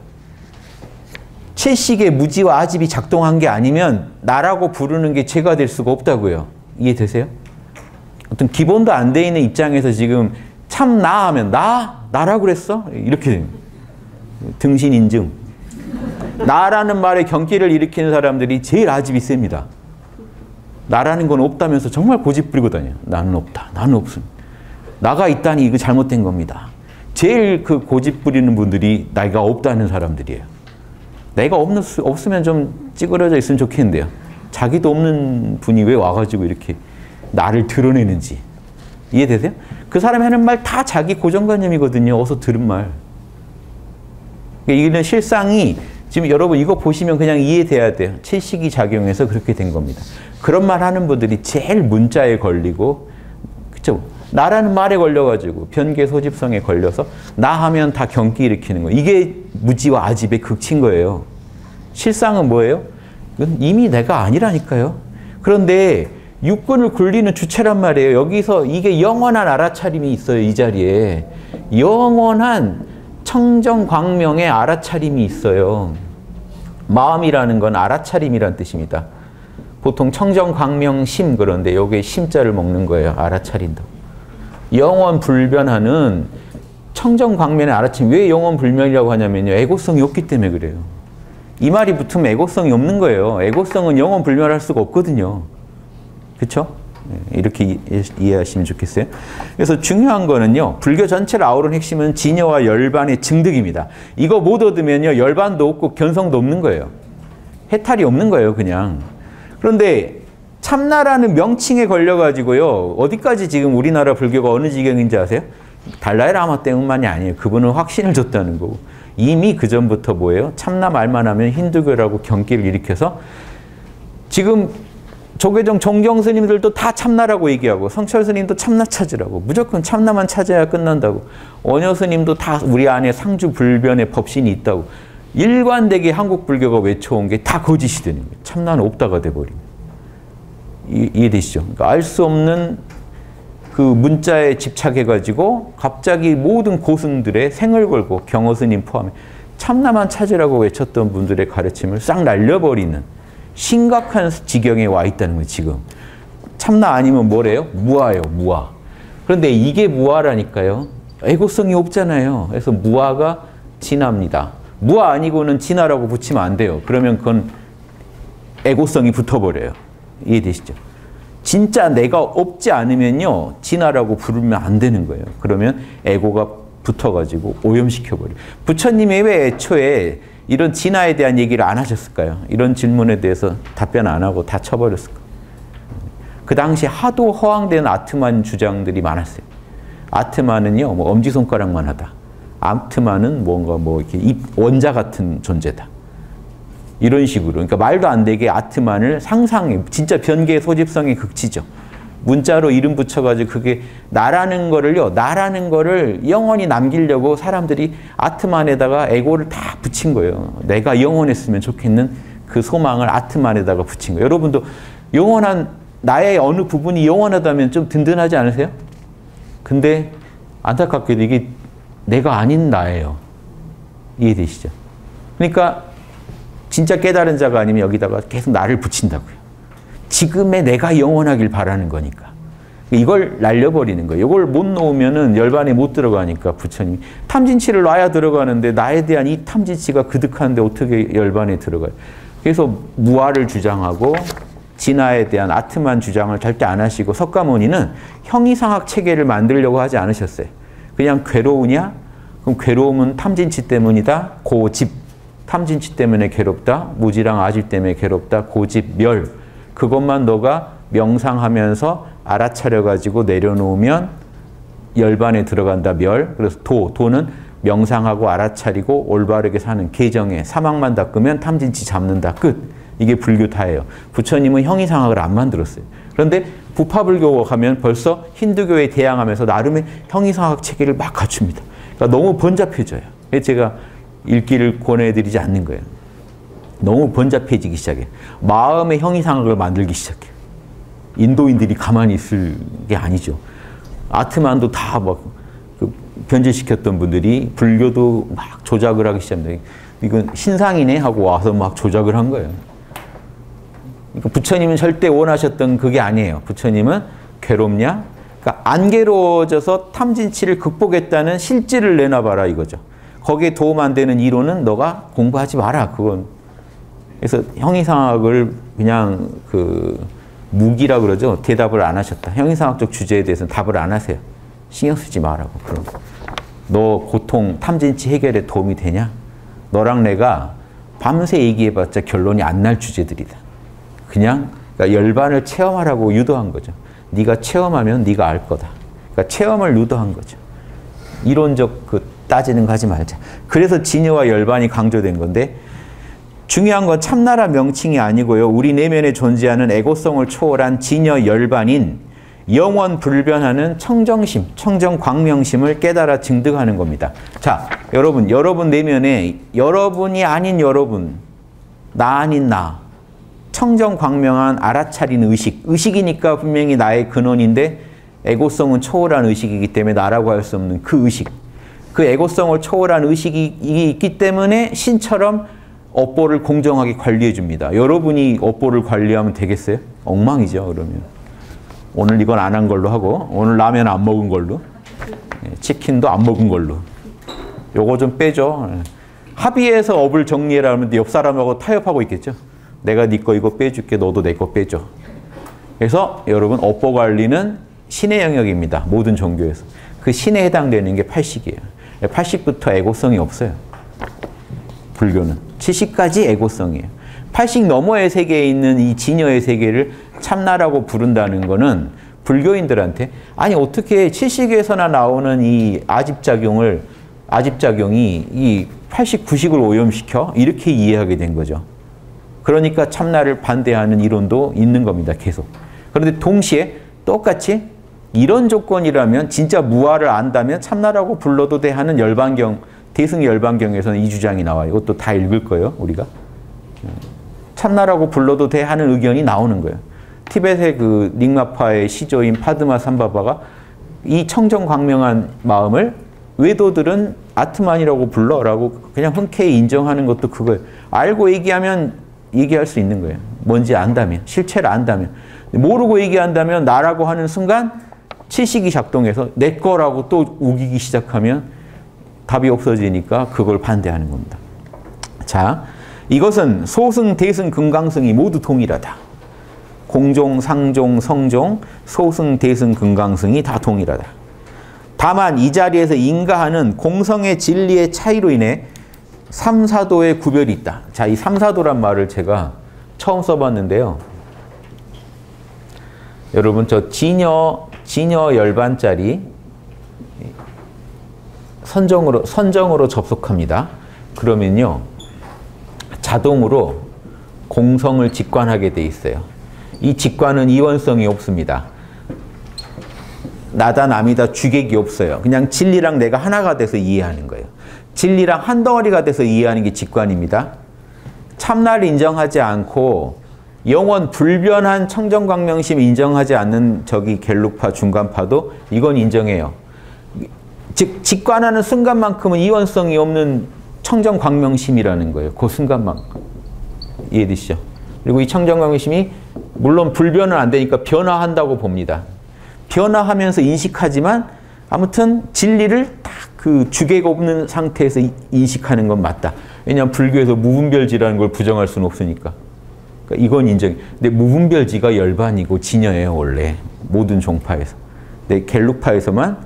칠식의 무지와 아집이 작동한 게 아니면 나라고 부르는 게 죄가 될 수가 없다고요. 이해되세요? 어떤 기본도 안 돼 있는 입장에서 지금 참 나 하면 나? 나라고 그랬어? 이렇게 됩니다. 등신 인증. 나라는 말에 경기를 일으키는 사람들이 제일 아집이 셉니다. 나라는 건 없다면서 정말 고집 부리고 다녀요. 나는 없다. 나는 없습니다. 나가 있다니 이거 잘못된 겁니다. 제일 그 고집 부리는 분들이 나가 없다는 사람들이에요. 내가 없는, 없으면 좀 찌그러져 있으면 좋겠는데요. 자기도 없는 분이 왜 와가지고 이렇게 나를 드러내는지. 이해되세요? 그 사람이 하는 말 다 자기 고정관념이거든요. 어서 들은 말. 이런 실상이 지금 여러분 이거 보시면 그냥 이해돼야 돼요. 칠식이 작용해서 그렇게 된 겁니다. 그런 말 하는 분들이 제일 문자에 걸리고, 그쵸? 나라는 말에 걸려가지고 변계 소집성에 걸려서 나 하면 다 경기 일으키는 거예요. 이게 무지와 아집의 극치인 거예요. 실상은 뭐예요? 이건 이미 내가 아니라니까요. 그런데 육군을 굴리는 주체란 말이에요. 여기서 이게 영원한 알아차림이 있어요. 이 자리에. 영원한 청정광명의 알아차림이 있어요. 마음이라는 건 알아차림이란 뜻입니다. 보통 청정광명심 그런데 여기에 심자를 먹는 거예요. 알아차린다고. 영원 불변하는 청정광면의 알아차림. 왜 영원 불변이라고 하냐면요. 애고성이 없기 때문에 그래요. 이 말이 붙으면 애고성이 없는 거예요. 애고성은 영원 불멸할 수가 없거든요. 그렇죠? 이렇게 이해하시면 좋겠어요. 그래서 중요한 거는요. 불교 전체를 아우르는 핵심은 진여와 열반의 증득입니다. 이거 못 얻으면요. 열반도 없고 견성도 없는 거예요. 해탈이 없는 거예요. 그냥. 그런데 참나라는 명칭에 걸려가지고요. 어디까지 지금 우리나라 불교가 어느 지경인지 아세요? 달라이라마 때문만이 아니에요. 그분은 확신을 줬다는 거고. 이미 그 전부터 뭐예요? 참나 말만 하면 힌두교라고 경기를 일으켜서 지금 조계종 종경 스님들도 다 참나라고 얘기하고 성철 스님도 참나 찾으라고 무조건 참나만 찾아야 끝난다고 원효 스님도 다 우리 안에 상주 불변의 법신이 있다고 일관되게 한국 불교가 외쳐온 게 다 거짓이 되는 거예요. 참나는 없다가 돼버린 거예요. 이해되시죠? 그러니까 알 수 없는 그 문자에 집착해가지고 갑자기 모든 고승들의 생을 걸고 경호 스님 포함해 참나만 찾으라고 외쳤던 분들의 가르침을 싹 날려버리는 심각한 지경에 와 있다는 거예요, 지금. 참나 아니면 뭐래요? 무아예요, 무아. 그런데 이게 무아라니까요. 애고성이 없잖아요. 그래서 무아가 진화입니다. 무아 아니고는 진화라고 붙이면 안 돼요. 그러면 그건 애고성이 붙어버려요. 이해되시죠? 진짜 내가 없지 않으면요, 진화라고 부르면 안 되는 거예요. 그러면 애고가 붙어가지고 오염시켜버려요. 부처님이 왜 애초에 이런 진화에 대한 얘기를 안 하셨을까요? 이런 질문에 대해서 답변 안 하고 다 쳐버렸을까요? 그 당시 하도 허황된 아트만 주장들이 많았어요. 아트만은요, 뭐 엄지손가락만 하다. 아트만은 뭔가 뭐 이렇게 입, 원자 같은 존재다. 이런 식으로. 그러니까 말도 안 되게 아트만을 상상해. 진짜 변계의 소집성의 극치죠. 문자로 이름 붙여가지고 그게 나라는 거를요, 나라는 거를 영원히 남기려고 사람들이 아트만에다가 에고를 다 붙인 거예요. 내가 영원했으면 좋겠는 그 소망을 아트만에다가 붙인 거예요. 여러분도 영원한, 나의 어느 부분이 영원하다면 좀 든든하지 않으세요? 근데 안타깝게도 이게 내가 아닌 나예요. 이해되시죠? 그러니까 진짜 깨달은 자가 아니면 여기다가 계속 나를 붙인다고요. 지금의 내가 영원하길 바라는 거니까. 이걸 날려버리는 거예요. 이걸 못 놓으면은 열반에 못 들어가니까 부처님이 탐진치를 놔야 들어가는데 나에 대한 이 탐진치가 그득한데 어떻게 열반에 들어가요? 그래서 무아를 주장하고 진화에 대한 아트만 주장을 절대 안 하시고 석가모니는 형이상학 체계를 만들려고 하지 않으셨어요. 그냥 괴로우냐? 그럼 괴로움은 탐진치 때문이다. 고집. 탐진치 때문에 괴롭다. 무지랑 아집 때문에 괴롭다. 고집, 멸. 그것만 너가 명상하면서 알아차려가지고 내려놓으면 열반에 들어간다. 멸. 그래서 도. 도는 명상하고 알아차리고 올바르게 사는 계정에 사망만 닦으면 탐진치 잡는다. 끝. 이게 불교 다예요. 부처님은 형이상학을 안 만들었어요. 그런데 부파불교 가면 벌써 힌두교에 대항하면서 나름의 형이상학 체계를 막 갖춥니다. 그러니까 너무 번잡해져요. 그래서 제가 읽기를 권해드리지 않는 거예요. 너무 번잡해지기 시작해요. 마음의 형이상학을 만들기 시작해요. 인도인들이 가만히 있을 게 아니죠. 아트만도 다 막 그 변제시켰던 분들이 불교도 막 조작을 하기 시작합니다. 이건 신상이네 하고 와서 막 조작을 한 거예요. 그러니까 부처님은 절대 원하셨던 그게 아니에요. 부처님은 괴롭냐? 그러니까 안 괴로워져서 탐진치를 극복했다는 실질을 내놔봐라 이거죠. 거기에 도움 안 되는 이론은 너가 공부하지 마라. 그건. 그래서 형이상학을 그냥 그 무기라 그러죠. 대답을 안 하셨다. 형이상학적 주제에 대해서는 답을 안 하세요. 신경 쓰지 마라고. 그럼 너 고통 탐진치 해결에 도움이 되냐? 너랑 내가 밤새 얘기해봤자 결론이 안 날 주제들이다. 그냥 그러니까 열반을 체험하라고 유도한 거죠. 네가 체험하면 네가 알 거다. 그러니까 체험을 유도한 거죠. 이론적 그 따지는 거 하지 말자. 그래서 진여와 열반이 강조된 건데 중요한 건 참나라 명칭이 아니고요. 우리 내면에 존재하는 에고성을 초월한 진여 열반인 영원 불변하는 청정심, 청정광명심을 깨달아 증득하는 겁니다. 자, 여러분, 여러분 내면에 여러분이 아닌 여러분, 나 아닌 나, 청정광명한 알아차린 의식, 의식이니까 분명히 나의 근원인데 에고성은 초월한 의식이기 때문에 나라고 할 수 없는 그 의식, 그 에고성을 초월한 의식이 있기 때문에 신처럼 업보를 공정하게 관리해 줍니다. 여러분이 업보를 관리하면 되겠어요? 엉망이죠, 그러면. 오늘 이건 안 한 걸로 하고 오늘 라면 안 먹은 걸로 치킨도 안 먹은 걸로 요거 좀 빼줘. 합의해서 업을 정리해라 하면 옆 사람하고 타협하고 있겠죠. 내가 네 거 이거 빼줄게. 너도 내 거 빼줘. 그래서 여러분 업보 관리는 신의 영역입니다. 모든 종교에서. 그 신에 해당되는 게 팔식이에요. 팔식부터 에고성이 없어요. 불교는. 칠식까지 에고성이에요. 팔식 너머의 세계에 있는 이 진여의 세계를 참나라고 부른다는 거는 불교인들한테 아니 어떻게 칠식에서나 나오는 이 아집작용을 아집작용이 이 팔식, 구식을 오염시켜? 이렇게 이해하게 된 거죠. 그러니까 참나를 반대하는 이론도 있는 겁니다. 계속. 그런데 동시에 똑같이 이런 조건이라면 진짜 무아를 안다면 참나라고 불러도 돼 하는 열반경, 대승 열반경에서는 이 주장이 나와요. 이것도 다 읽을 거예요. 우리가. 참나라고 불러도 돼 하는 의견이 나오는 거예요. 티벳의 그 닉마파의 시조인 파드마 삼바바가 이 청정광명한 마음을 외도들은 아트만이라고 불러라고 그냥 흔쾌히 인정하는 것도 그거예요. 알고 얘기하면 얘기할 수 있는 거예요. 뭔지 안다면, 실체를 안다면. 모르고 얘기한다면 나라고 하는 순간 칠식이 작동해서 내 거라고 또 우기기 시작하면 답이 없어지니까 그걸 반대하는 겁니다. 자, 이것은 소승, 대승, 금강승이 모두 동일하다. 공종, 상종, 성종, 소승, 대승, 금강승이 다 동일하다. 다만 이 자리에서 인가하는 공성의 진리의 차이로 인해 삼사도의 구별이 있다. 자, 이 삼사도란 말을 제가 처음 써봤는데요. 여러분 저 진여, 진여 열반짜리 선정으로, 선정으로 접속합니다. 그러면요. 자동으로 공성을 직관하게 돼 있어요. 이 직관은 이원성이 없습니다. 나다 남이다 주객이 없어요. 그냥 진리랑 내가 하나가 돼서 이해하는 거예요. 진리랑 한 덩어리가 돼서 이해하는 게 직관입니다. 참나를 인정하지 않고 영원 불변한 청정광명심 인정하지 않는 저기 갤룩파 중간파도 이건 인정해요. 즉 직관하는 순간만큼은 이원성이 없는 청정광명심이라는 거예요. 그 순간만큼. 이해되시죠? 그리고 이 청정광명심이 물론 불변은 안 되니까 변화한다고 봅니다. 변화하면서 인식하지만 아무튼 진리를 딱 그 주객 없는 상태에서 인식하는 건 맞다. 왜냐하면 불교에서 무분별지라는 걸 부정할 수는 없으니까. 그러니까 이건 인정해. 근데 무분별지가 열반이고 진여예요, 원래. 모든 종파에서. 근데 갤룩파에서만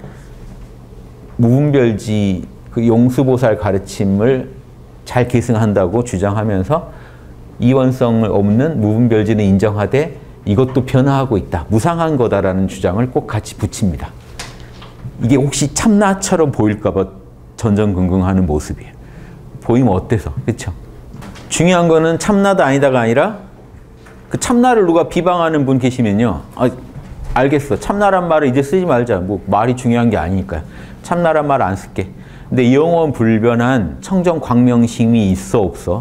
무분별지 그 용수보살 가르침을 잘 계승한다고 주장하면서 이원성을 없는 무분별지는 인정하되 이것도 변화하고 있다. 무상한 거다라는 주장을 꼭 같이 붙입니다. 이게 혹시 참나처럼 보일까 봐 전전긍긍하는 모습이에요. 보이면 어때서? 그렇죠? 중요한 거는 참나다 아니다가 아니라 그 참나를 누가 비방하는 분 계시면요. 아, 알겠어. 참나란 말을 이제 쓰지 말자. 뭐 말이 중요한 게 아니니까요. 참나란 말 안 쓸게. 근데 영원 불변한 청정광명심이 있어 없어?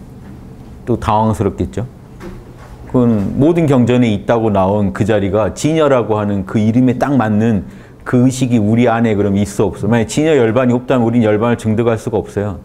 또 당황스럽겠죠? 그건 모든 경전에 있다고 나온 그 자리가 진여라고 하는 그 이름에 딱 맞는 그 의식이 우리 안에 그럼 있어 없어? 만약에 진여 열반이 없다면 우린 열반을 증득할 수가 없어요.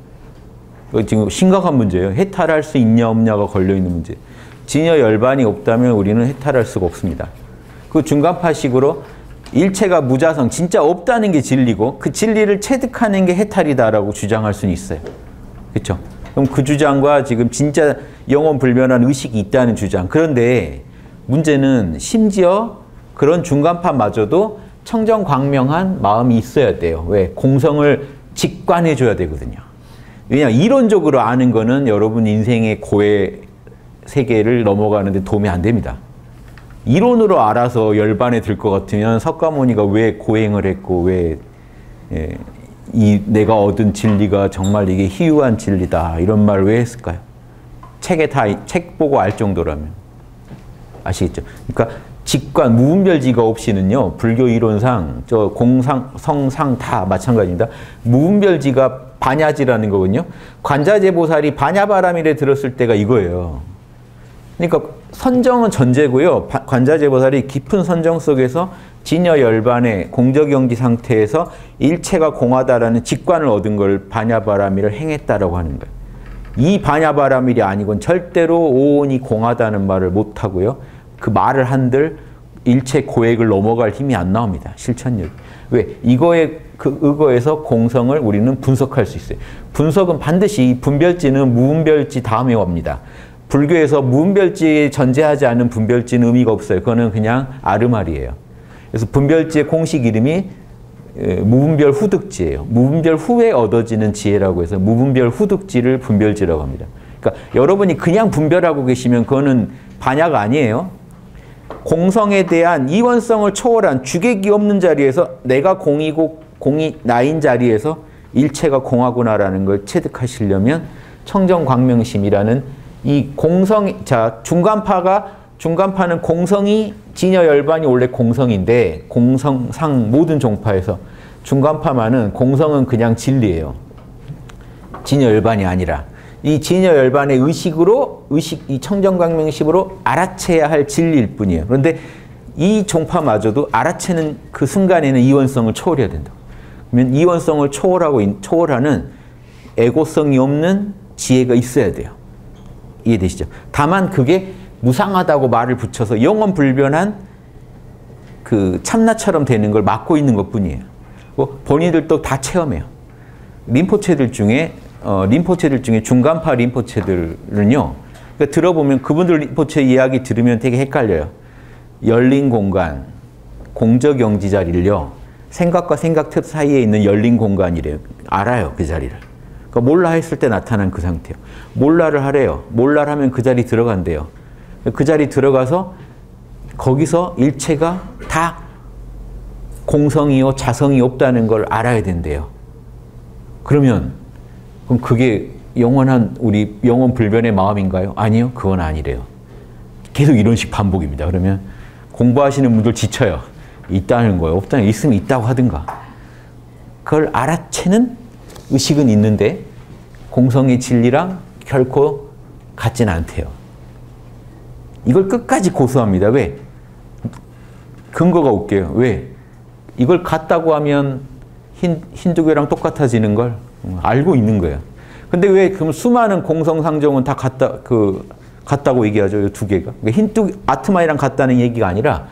지금 심각한 문제예요. 해탈할 수 있냐 없냐가 걸려있는 문제. 진여 열반이 없다면 우리는 해탈할 수가 없습니다. 그 중간파식으로 일체가 무자성, 진짜 없다는 게 진리고 그 진리를 체득하는 게 해탈이다라고 주장할 수는 있어요. 그렇죠? 그럼 그 주장과 지금 진짜 영원 불변한 의식이 있다는 주장. 그런데 문제는 심지어 그런 중간파마저도 청정광명한 마음이 있어야 돼요. 왜? 공성을 직관해 줘야 되거든요. 왜냐하면 이론적으로 아는 거는 여러분 인생의 고해 세계를 넘어가는데 도움이 안 됩니다. 이론으로 알아서 열반에 들 것 같으면 석가모니가 왜 고행을 했고 왜 예, 이 내가 얻은 진리가 정말 이게 희유한 진리다 이런 말을 왜 했을까요? 책에 다 책 보고 알 정도라면 아시겠죠? 그러니까 직관 무분별지가 없이는요 불교 이론상 저 공상 성상 다 마찬가지입니다. 무분별지가 반야지라는 거거든요. 관자재보살이 반야바람이래 들었을 때가 이거예요. 그러니까 선정은 전제고요. 관자재보살이 깊은 선정 속에서 진여열반의 공적영지 상태에서 일체가 공하다라는 직관을 얻은 걸 반야바람일을 행했다라고 하는 거예요. 이 반야바람일이 아니곤 절대로 오온이 공하다는 말을 못하고요. 그 말을 한들 일체 고액을 넘어갈 힘이 안 나옵니다. 실천력. 왜? 이거에 그 의거에서 공성을 우리는 분석할 수 있어요. 분석은 반드시 분별지는 무분별지 다음에 옵니다. 불교에서 무분별지 전제하지 않은 분별지는 의미가 없어요. 그거는 그냥 아르말이에요. 그래서 분별지의 공식 이름이 무분별 후득지예요. 무분별 후에 얻어지는 지혜라고 해서 무분별 후득지를 분별지라고 합니다. 그러니까 여러분이 그냥 분별하고 계시면 그거는 반야가 아니에요. 공성에 대한 이원성을 초월한 주객이 없는 자리에서 내가 공이고 공이 나인 자리에서 일체가 공하구나라는 걸 체득하시려면 청정광명심이라는 이 공성, 자, 중간파가, 중간파는 공성이, 진여열반이 원래 공성인데, 공성상 모든 종파에서 중간파만은 공성은 그냥 진리예요. 진여열반이 아니라. 이 진여열반의 의식으로, 의식, 이 청정광명심으로 알아채야 할 진리일 뿐이에요. 그런데 이 종파마저도 알아채는 그 순간에는 이원성을 초월해야 된다. 그러면 이원성을 초월하고, 초월하는 애고성이 없는 지혜가 있어야 돼요. 이해되시죠? 다만 그게 무상하다고 말을 붙여서 영원불변한 그 참나처럼 되는 걸 막고 있는 것 뿐이에요. 뭐 본인들도 다 체험해요. 림포체들 중에 어, 림포체들 중에 중간파 림포체들은요. 그러니까 들어보면 그분들 림포체 이야기 들으면 되게 헷갈려요. 열린 공간, 공적 영지 자리를요. 생각과 생각 틈 사이에 있는 열린 공간이래요. 알아요, 그 자리를. 그러니까 몰라 했을 때 나타난 그 상태요. 몰라를 하래요. 몰라를 하면 그 자리 들어간대요. 그 자리 들어가서 거기서 일체가 다 공성이요 자성이 없다는 걸 알아야 된대요. 그러면 그럼 그게 영원한 우리 영원 불변의 마음인가요? 아니요. 그건 아니래요. 계속 이런 식 반복입니다. 그러면 공부하시는 분들 지쳐요. 있다는 거예요. 없다는 있으면 있다고 하든가. 그걸 알아채는 의식은 있는데 공성의 진리랑 결코 같진 않대요. 이걸 끝까지 고수합니다. 왜? 근거가 올게요. 왜? 이걸 같다고 하면 힌, 힌두교랑 똑같아지는 걸 알고 있는 거예요. 근데 왜 그럼 수많은 공성상정은 다 같다, 그, 같다고 얘기하죠? 이 두 개가. 그러니까 힌두, 아트마이랑 같다는 얘기가 아니라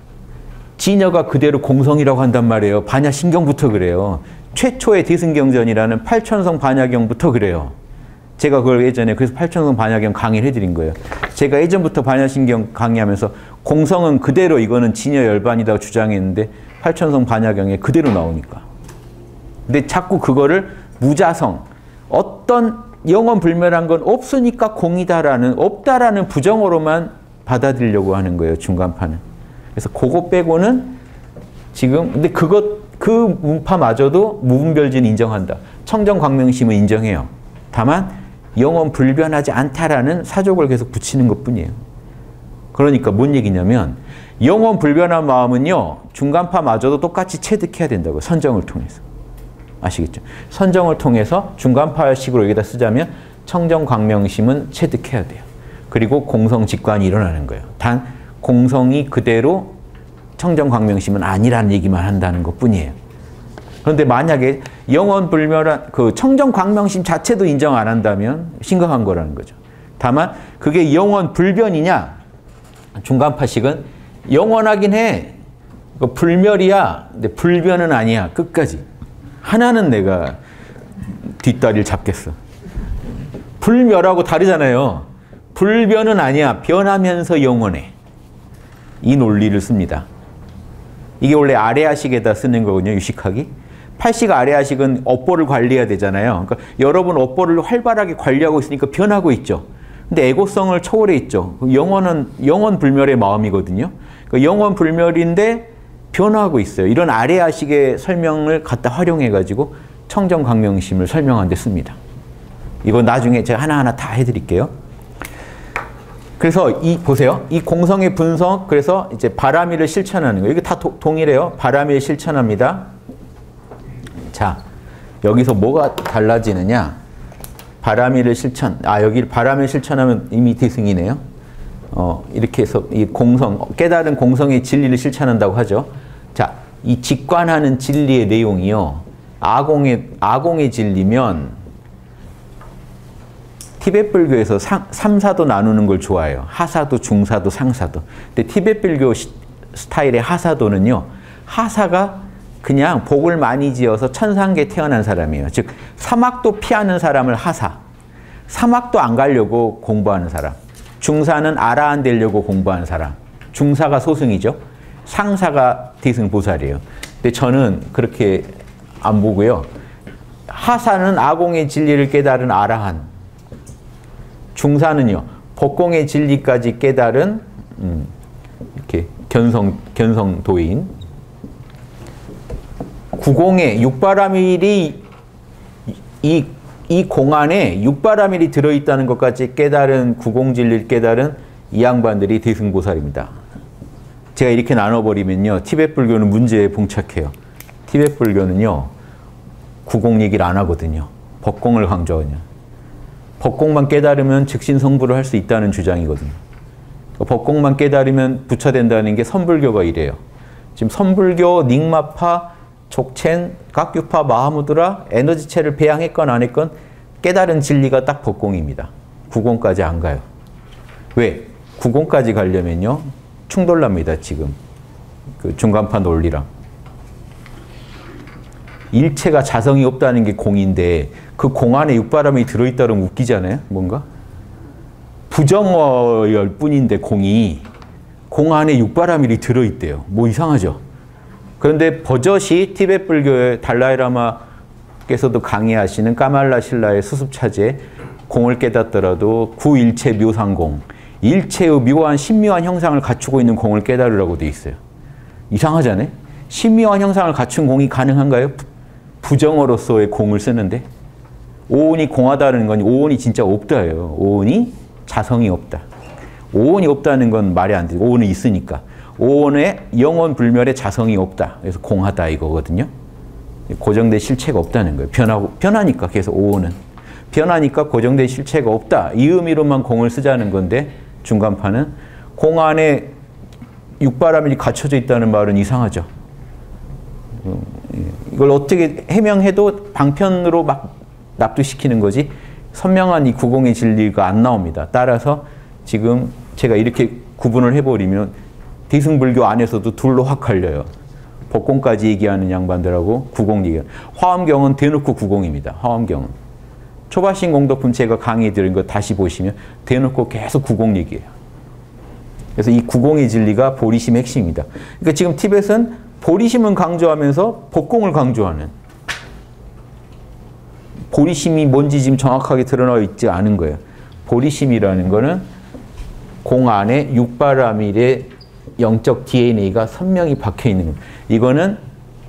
진여가 그대로 공성이라고 한단 말이에요. 반야신경부터 그래요. 최초의 대승경전이라는 팔천성 반야경부터 그래요. 제가 그걸 예전에 그래서 팔천성 반야경 강의를 해드린 거예요. 제가 예전부터 반야신경 강의하면서 공성은 그대로 이거는 진여 열반이라고 주장했는데 팔천성 반야경에 그대로 나오니까. 근데 자꾸 그거를 무자성, 어떤 영원불멸한 건 없으니까 공이다라는, 없다라는 부정어로만 받아들이려고 하는 거예요, 중간파는. 그래서 그거 빼고는 지금, 근데 그것, 그 문파마저도 무분별지는 인정한다. 청정광명심은 인정해요. 다만 영원불변하지 않다라는 사족을 계속 붙이는 것 뿐이에요. 그러니까 뭔 얘기냐면 영원불변한 마음은요, 중간파마저도 똑같이 체득해야 된다고요. 선정을 통해서. 아시겠죠? 선정을 통해서 중간파식으로 여기다 쓰자면 청정광명심은 체득해야 돼요. 그리고 공성직관이 일어나는 거예요. 단 공성이 그대로 청정광명심은 아니라는 얘기만 한다는 것 뿐이에요. 그런데 만약에 영원불멸한 그 청정광명심 자체도 인정 안 한다면 심각한 거라는 거죠. 다만 그게 영원불변이냐? 중간파식은 영원하긴 해. 불멸이야. 근데 불변은 아니야. 끝까지. 하나는 내가 뒷다리를 잡겠어. 불멸하고 다르잖아요. 불변은 아니야. 변하면서 영원해. 이 논리를 씁니다. 이게 원래 아레아식에다 쓰는 거거든요. 유식학이. 팔식 아레아식은 업보를 관리해야 되잖아요. 그러니까 여러분 업보를 활발하게 관리하고 있으니까 변하고 있죠. 근데 애고성을 초월해 있죠. 영원은 영원 불멸의 마음이거든요. 그러니까 영원 불멸인데 변화하고 있어요. 이런 아레아식의 설명을 갖다 활용해가지고 청정광명심을 설명한 데 씁니다. 이거 나중에 제가 하나하나 다 해드릴게요. 그래서 이 보세요. 이 공성의 분석, 그래서 이제 바라미를 실천하는 거예요. 이게 다 도, 동일해요. 바라미를 실천합니다. 자, 여기서 뭐가 달라지느냐? 바라미를 실천. 아, 여기 바라미를 실천하면 이미 대승이네요. 어, 이렇게 해서 이 공성, 깨달은 공성의 진리를 실천한다고 하죠. 자, 이 직관하는 진리의 내용이요. 아공의, 아공의 진리면 티벳 불교에서 삼사도 나누는 걸 좋아해요. 하사도, 중사도, 상사도. 근데 티벳 불교 스타일의 하사도는요. 하사가 그냥 복을 많이 지어서 천상계에 태어난 사람이에요. 즉 사막도 피하는 사람을 하사. 사막도 안 가려고 공부하는 사람. 중사는 아라한 되려고 공부하는 사람. 중사가 소승이죠. 상사가 대승보살이에요. 근데 저는 그렇게 안 보고요. 하사는 아공의 진리를 깨달은 아라한. 중사는요. 법공의 진리까지 깨달은 음, 이렇게 견성, 견성도인. 구공에 육바라밀이 이, 이 공안에 육바라밀이 들어있다는 것까지 깨달은 구공진리를 깨달은 이 양반들이 대승보살입니다. 제가 이렇게 나눠버리면요. 티벳 불교는 문제에 봉착해요. 티벳 불교는요. 구공 얘기를 안 하거든요. 법공을 강조하거든요. 법공만 깨달으면 즉신성불을 할 수 있다는 주장이거든요. 법공만 깨달으면 부처된다는 게 선불교가 이래요. 지금 선불교, 닉마파, 족첸, 각규파, 마하무드라, 에너지체를 배양했건 안 했건 깨달은 진리가 딱 법공입니다. 구공까지 안 가요. 왜? 구공까지 가려면요. 충돌납니다. 지금. 그 중간파 논리랑. 일체가 자성이 없다는 게 공인데 그 공 안에 육바람이 들어있다 그러면 웃기잖아요. 뭔가? 부정어일 뿐인데 공이 공 안에 육바라밀이 들어있대요. 뭐 이상하죠? 그런데 버젓이 티벳 불교의 달라이라마께서도 강의하시는 까말라 신라의 수습차제 공을 깨닫더라도 구일체 묘상공, 일체의 묘한 신묘한 형상을 갖추고 있는 공을 깨달으라고 돼 있어요. 이상하잖아요? 신묘한 형상을 갖춘 공이 가능한가요? 부정어로서의 공을 쓰는데 오온이 공하다는 건 오온이 진짜 없다예요. 오온이 자성이 없다. 오온이 없다는 건 말이 안 되고 오온은 있으니까. 오온에 영원 불멸의 자성이 없다. 그래서 공하다 이거거든요. 고정된 실체가 없다는 거예요. 변하고, 변하니까 계속 오온은. 변하니까 고정된 실체가 없다. 이 의미로만 공을 쓰자는 건데 중간파는 공 안에 육바라밀이 갖춰져 있다는 말은 이상하죠. 이걸 어떻게 해명해도 방편으로 막 납득시키는 거지 선명한 이 구공의 진리가 안 나옵니다. 따라서 지금 제가 이렇게 구분을 해버리면 대승불교 안에서도 둘로 확 갈려요. 법공까지 얘기하는 양반들하고 구공 얘기하는. 화엄경은 대놓고 구공입니다. 화엄경은. 초바신 공덕품 제가 강의 드린 거 다시 보시면 대놓고 계속 구공 얘기해요. 그래서 이 구공의 진리가 보리심의 핵심입니다. 그러니까 지금 티벳은 보리심은 강조하면서 법공을 강조하는. 보리심이 뭔지 지금 정확하게 드러나 있지 않은 거예요. 보리심이라는 거는 공 안에 육바라밀의 영적 디엔에이가 선명히 박혀 있는 거예요. 이거는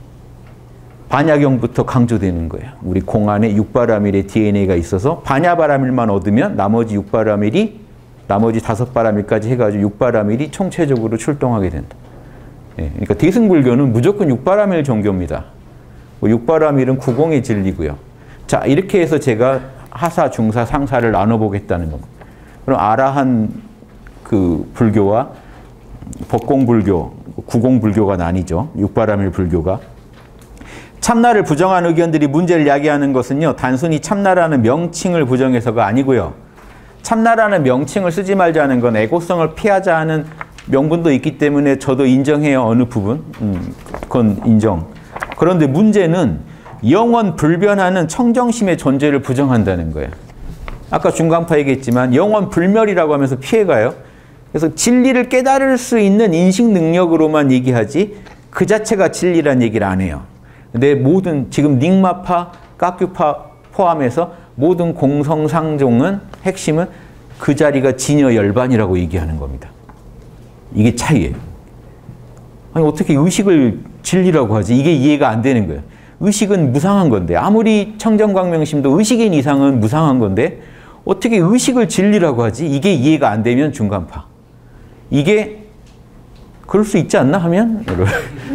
반야경부터 강조되는 거예요. 우리 공 안에 육바라밀의 디엔에이가 있어서 반야바라밀만 얻으면 나머지 육바라밀이 나머지 다섯 바라밀까지 해가지고 육바라밀이 총체적으로 출동하게 된다. 예, 그러니까 대승불교는 무조건 육바라밀 종교입니다. 육바라밀은 구공의 진리고요. 자, 이렇게 해서 제가 하사, 중사, 상사를 나눠보겠다는 겁니다. 그럼 아라한 그 불교와 법공불교, 구공불교가 나뉘죠. 육바라밀 불교가. 참나를 부정한 의견들이 문제를 야기하는 것은요, 단순히 참나라는 명칭을 부정해서가 아니고요. 참나라는 명칭을 쓰지 말자는 건 애고성을 피하자 하는 명분도 있기 때문에 저도 인정해요. 어느 부분. 음, 그건 인정. 그런데 문제는 영원 불변하는 청정심의 존재를 부정한다는 거예요. 아까 중간파 얘기했지만 영원 불멸이라고 하면서 피해가요. 그래서 진리를 깨달을 수 있는 인식 능력으로만 얘기하지 그 자체가 진리란 얘기를 안 해요. 근데 모든 지금 닉마파, 깍규파 포함해서 모든 공성상종은 핵심은 그 자리가 진여 열반이라고 얘기하는 겁니다. 이게 차이예요. 아니 어떻게 의식을 진리라고 하지? 이게 이해가 안 되는 거예요. 의식은 무상한 건데 아무리 청정광명심도 의식인 이상은 무상한 건데 어떻게 의식을 진리라고 하지? 이게 이해가 안 되면 중간파. 이게 그럴 수 있지 않나 하면 여러분,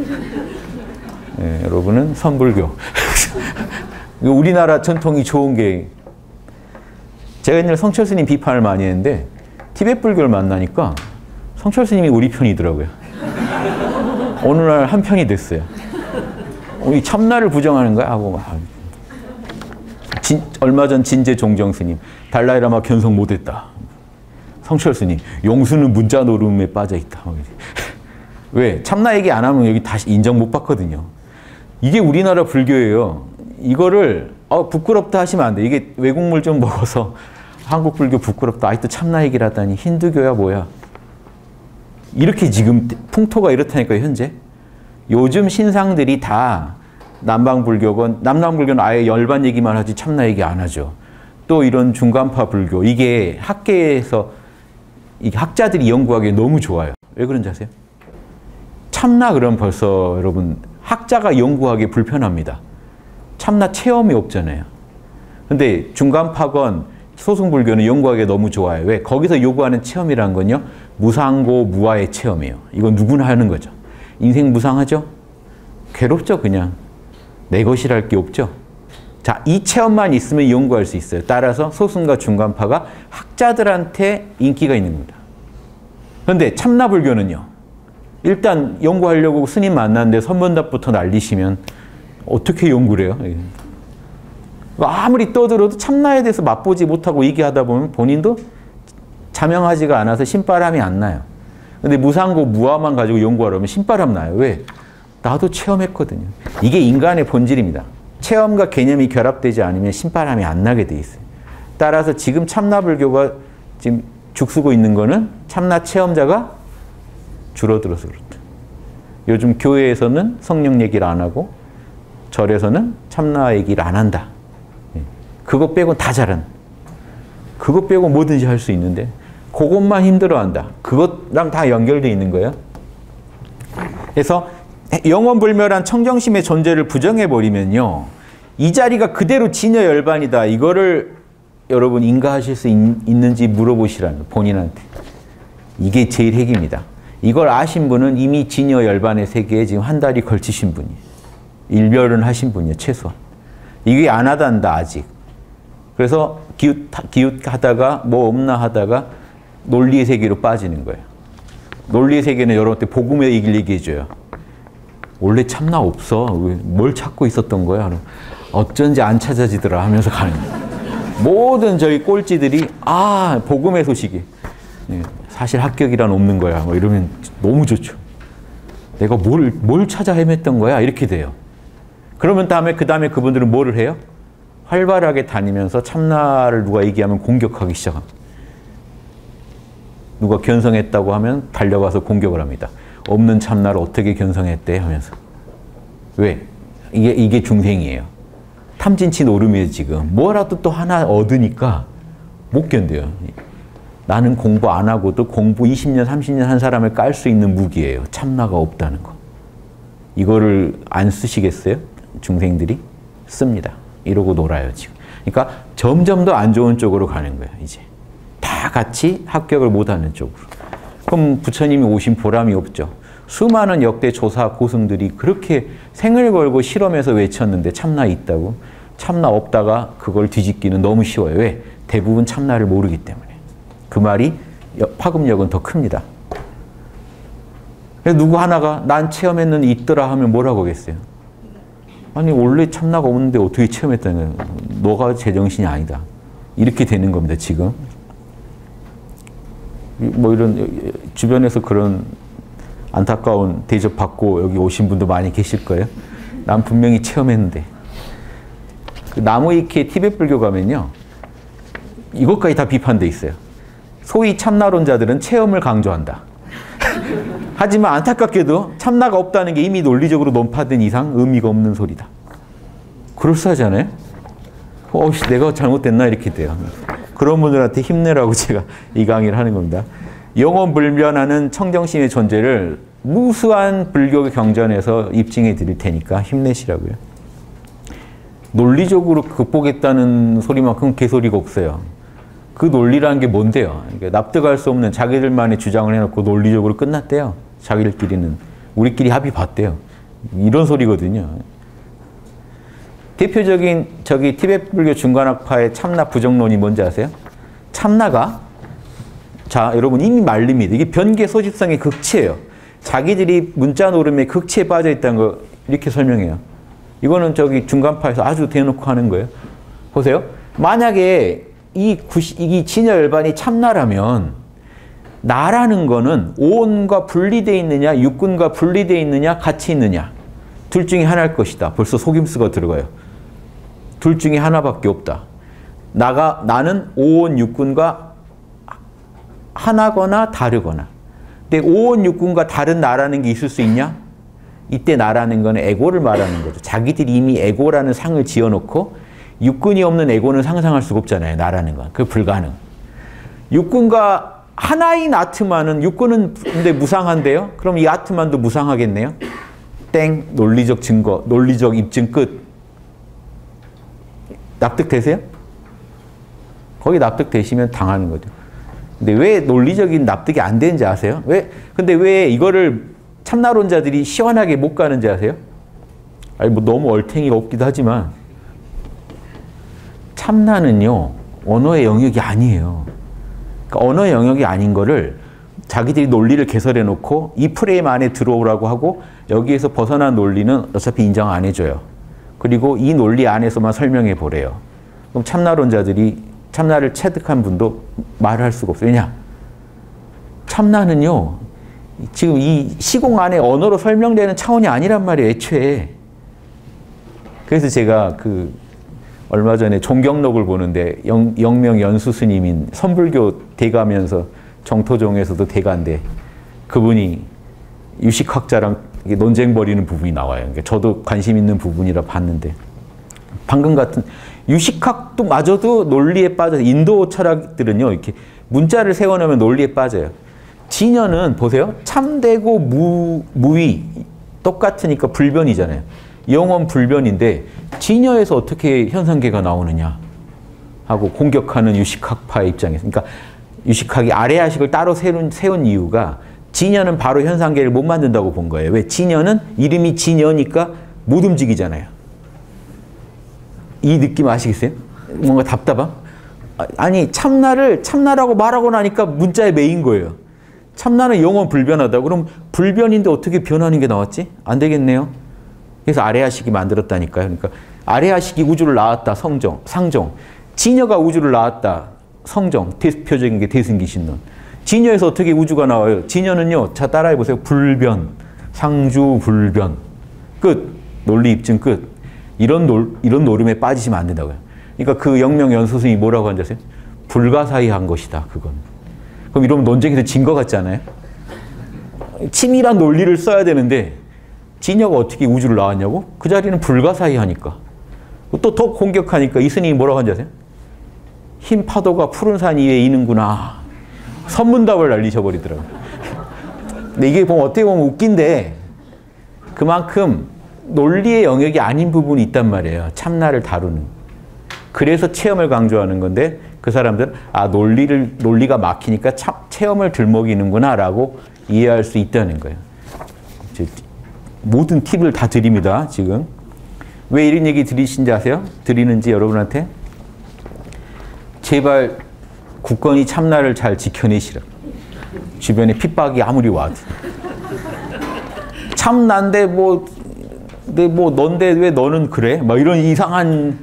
네, 여러분은 선불교. 우리나라 전통이 좋은 게 제가 옛날에 성철 스님 비판을 많이 했는데 티벳 불교를 만나니까 성철 스님이 우리 편이더라고요. 어느 날 한 편이 됐어요. 이 참나를 부정하는 거야 하고 막. 진, 얼마 전 진제 종정 스님 달라이라마 견성 못했다. 성철 스님 용수는 문자 노름에 빠져 있다. 왜? 참나 얘기 안 하면 여기 다시 인정 못 받거든요. 이게 우리나라 불교예요. 이거를 어, 부끄럽다 하시면 안 돼. 이게 외국물 좀 먹어서 한국 불교 부끄럽다. 아직도 참나 얘기를 하다니 힌두교야 뭐야. 이렇게 지금 풍토가 이렇다니까요. 현재. 요즘 신상들이 다 남방불교건 남남불교는 아예 열반 얘기만 하지 참나 얘기 안 하죠. 또 이런 중간파 불교. 이게 학계에서 이게 학자들이 연구하기에 너무 좋아요. 왜 그런지 아세요? 참나 그럼 벌써 여러분 학자가 연구하기 불편합니다. 참나 체험이 없잖아요. 근데 중간파건 소승불교는 연구하기 너무 좋아요. 왜? 거기서 요구하는 체험이라는 건요. 무상고 무아의 체험이에요. 이건 누구나 하는 거죠. 인생 무상하죠? 괴롭죠 그냥. 내 것이랄 게 없죠. 자, 이 체험만 있으면 연구할 수 있어요. 따라서 소승과 중간파가 학자들한테 인기가 있는 겁니다. 그런데 참나불교는요. 일단 연구하려고 스님 만났는데 선문답부터 날리시면 어떻게 연구를 해요? 아무리 떠들어도 참나에 대해서 맛보지 못하고 얘기하다 보면 본인도 자명하지가 않아서 신바람이 안 나요. 근데 무상고 무아만 가지고 연구하려면 신바람 나요. 왜? 나도 체험했거든요. 이게 인간의 본질입니다. 체험과 개념이 결합되지 않으면 신바람이 안 나게 돼 있어요. 따라서 지금 참나불교가 지금 죽쓰고 있는 거는 참나 체험자가 줄어들어서 그렇다. 요즘 교회에서는 성령 얘기를 안 하고 절에서는 참나 얘기를 안 한다. 그거 빼고 다 잘한. 그거 빼고 뭐든지 할 수 있는데 그것만 힘들어한다. 그것랑 다 연결되어 있는 거예요. 그래서 영원불멸한 청정심의 존재를 부정해버리면요. 이 자리가 그대로 진여열반이다. 이거를 여러분 인가하실 수 있, 있는지 물어보시라는 본인한테. 이게 제일 핵입니다. 이걸 아신 분은 이미 진여 열반의 세계에 지금 한 달이 걸치신 분이에요. 일별은 하신 분이에요, 최소한. 이게 안 하단다, 아직. 그래서 기웃, 기웃하다가 뭐 없나 하다가 논리의 세계로 빠지는 거예요. 논리의 세계는 여러분한테 복음의 얘기를 얘기해줘요. 원래 참나 없어. 뭘 찾고 있었던 거야? 어쩐지 안 찾아지더라 하면서 가는 거예요. 모든 저희 꼴찌들이 아, 복음의 소식이. 사실 합격이란 없는 거야. 뭐 이러면 너무 좋죠. 내가 뭘, 뭘 찾아 헤맸던 거야? 이렇게 돼요. 그러면 다음에, 그 다음에 그분들은 뭐를 해요? 활발하게 다니면서 참나를 누가 얘기하면 공격하기 시작합니다. 누가 견성했다고 하면 달려가서 공격을 합니다. 없는 참나를 어떻게 견성했대? 하면서. 왜? 이게, 이게 중생이에요. 탐진치 노름이에요, 지금. 뭐라도 또 하나 얻으니까 못 견뎌요. 나는 공부 안 하고도 공부 이십 년, 삼십 년 한 사람을 깔 수 있는 무기예요. 참나가 없다는 거. 이거를 안 쓰시겠어요? 중생들이? 씁니다. 이러고 놀아요, 지금. 그러니까 점점 더 안 좋은 쪽으로 가는 거예요, 이제. 다 같이 합격을 못하는 쪽으로. 그럼 부처님이 오신 보람이 없죠. 수많은 역대 조사 고승들이 그렇게 생을 걸고 실험해서 외쳤는데 참나 있다고. 참나 없다가 그걸 뒤집기는 너무 쉬워요. 왜? 대부분 참나를 모르기 때문에. 그 말이 파급력은 더 큽니다. 그래서 누구 하나가 난 체험했는데 있더라 하면 뭐라고 하겠어요? 아니 원래 참나가 없는데 어떻게 체험했다는 거야? 너가 제정신이 아니다. 이렇게 되는 겁니다, 지금. 뭐 이런 주변에서 그런 안타까운 대접 받고 여기 오신 분도 많이 계실 거예요. 난 분명히 체험했는데. 그 나무위키에 티베트 불교 가면요. 이것까지 다 비판돼 있어요. 소위 참나론자들은 체험을 강조한다. 하지만 안타깝게도 참나가 없다는 게 이미 논리적으로 논파된 이상 의미가 없는 소리다. 그럴싸하잖아요? 어, 내가 잘못됐나? 이렇게 돼요. 그런 분들한테 힘내라고 제가 이 강의를 하는 겁니다. 영원불변하는 청정심의 존재를 무수한 불교 경전에서 입증해 드릴 테니까 힘내시라고요. 논리적으로 극복했다는 소리만큼 개소리가 없어요. 그 논리라는 게 뭔데요? 납득할 수 없는 자기들만의 주장을 해놓고 논리적으로 끝났대요. 자기들끼리는. 우리끼리 합의 봤대요. 이런 소리거든요. 대표적인 저기 티베트 불교 중간학파의 참나 부정론이 뭔지 아세요? 참나가 자 여러분 이미 말립니다. 이게 변계 소집성의 극치예요. 자기들이 문자 노름의 극치에 빠져 있다는 거 이렇게 설명해요. 이거는 저기 중간파에서 아주 대놓고 하는 거예요. 보세요. 만약에 이, 구시, 이 진여열반이 참나라면 나라는 거는 오온과 분리되어 있느냐 육군과 분리되어 있느냐 같이 있느냐 둘 중에 하나일 것이다. 벌써 속임수가 들어가요. 둘 중에 하나밖에 없다. 나가, 나는 오온 육군과 하나거나 다르거나. 근데 오온 육군과 다른 나라는 게 있을 수 있냐? 이때 나라는 건 에고를 말하는 거죠. 자기들이 이미 에고라는 상을 지어놓고 육군이 없는 에고는 상상할 수가 없잖아요. 나라는 건. 그게 불가능. 육군과 하나인 아트만은 육군은 근데 무상한데요? 그럼 이 아트만도 무상하겠네요? 땡. 논리적 증거, 논리적 입증 끝. 납득되세요? 거기 납득되시면 당하는 거죠. 근데 왜 논리적인 납득이 안 되는지 아세요? 왜? 근데 왜 이거를 참나론자들이 시원하게 못 가는지 아세요? 아니 뭐 너무 얼탱이가 없기도 하지만 참나는요 언어의 영역이 아니에요. 그러니까 언어의 영역이 아닌 거를 자기들이 논리를 개설해 놓고 이 프레임 안에 들어오라고 하고 여기에서 벗어난 논리는 어차피 인정 안 해줘요. 그리고 이 논리 안에서만 설명해 보래요. 그럼 참나론자들이 참나를 체득한 분도 말을 할 수가 없어요. 왜냐? 참나는요 지금 이 시공 안에 언어로 설명되는 차원이 아니란 말이에요. 애초에. 그래서 제가 그 얼마 전에 종경록을 보는데 영, 영명 연수 스님인 선불교 대가면서 정토종에서도 대가인데 그분이 유식학자랑 논쟁 벌이는 부분이 나와요. 그러니까 저도 관심 있는 부분이라 봤는데 방금 같은 유식학도 마저도 논리에 빠져서 인도 철학들은요 이렇게 문자를 세워놓으면 논리에 빠져요. 진여는 보세요. 참되고 무, 무의 똑같으니까 불변이잖아요. 영원 불변인데 진여에서 어떻게 현상계가 나오느냐 하고 공격하는 유식학파의 입장에서 그러니까 유식학이 아래아식을 따로 세운, 세운 이유가 진여는 바로 현상계를 못 만든다고 본 거예요. 왜? 진여는 이름이 진여니까 못 움직이잖아요. 이 느낌 아시겠어요? 뭔가 답답함? 아니 참나를 참나라고 말하고 나니까 문자에 매인 거예요. 참나는 영원 불변하다. 그럼 불변인데 어떻게 변하는 게 나왔지? 안 되겠네요. 그래서 아레아식이 만들었다니까요. 그러니까 아레아식이 우주를 낳았다. 성정, 상정. 진여가 우주를 낳았다. 성정. 대표적인 게 대승기신론. 진여에서 어떻게 우주가 나와요? 진여는요. 자 따라해보세요. 불변. 상주 불변. 끝. 논리 입증 끝. 이런, 놀, 이런 노름에 빠지시면 안 된다고요. 그러니까 그 영명연소승이 뭐라고 한지 아세요? 불가사의한 것이다. 그건. 그럼 이러면 논쟁에서 진 것 같지 않아요? 치밀한 논리를 써야 되는데 진여가 어떻게 우주를 나왔냐고? 그 자리는 불가사의하니까. 또 더 공격하니까 이 스님이 뭐라고 한지 아세요? 흰 파도가 푸른 산 위에 이는구나. 선문답을 날리셔버리더라고요. 근데 이게 보면 어떻게 보면 웃긴데 그만큼 논리의 영역이 아닌 부분이 있단 말이에요. 참나를 다루는. 그래서 체험을 강조하는 건데 그 사람들은 아 논리를 논리가 막히니까 참, 체험을 들먹이는구나 라고 이해할 수 있다는 거예요. 모든 팁을 다 드립니다. 지금. 왜 이런 얘기 드리신지 아세요? 드리는지 여러분한테? 제발 굳건히 참나를 잘 지켜내시라. 주변에 핍박이 아무리 와도. 참난데 뭐, 내 뭐 넌데 왜 너는 그래? 막 이런 이상한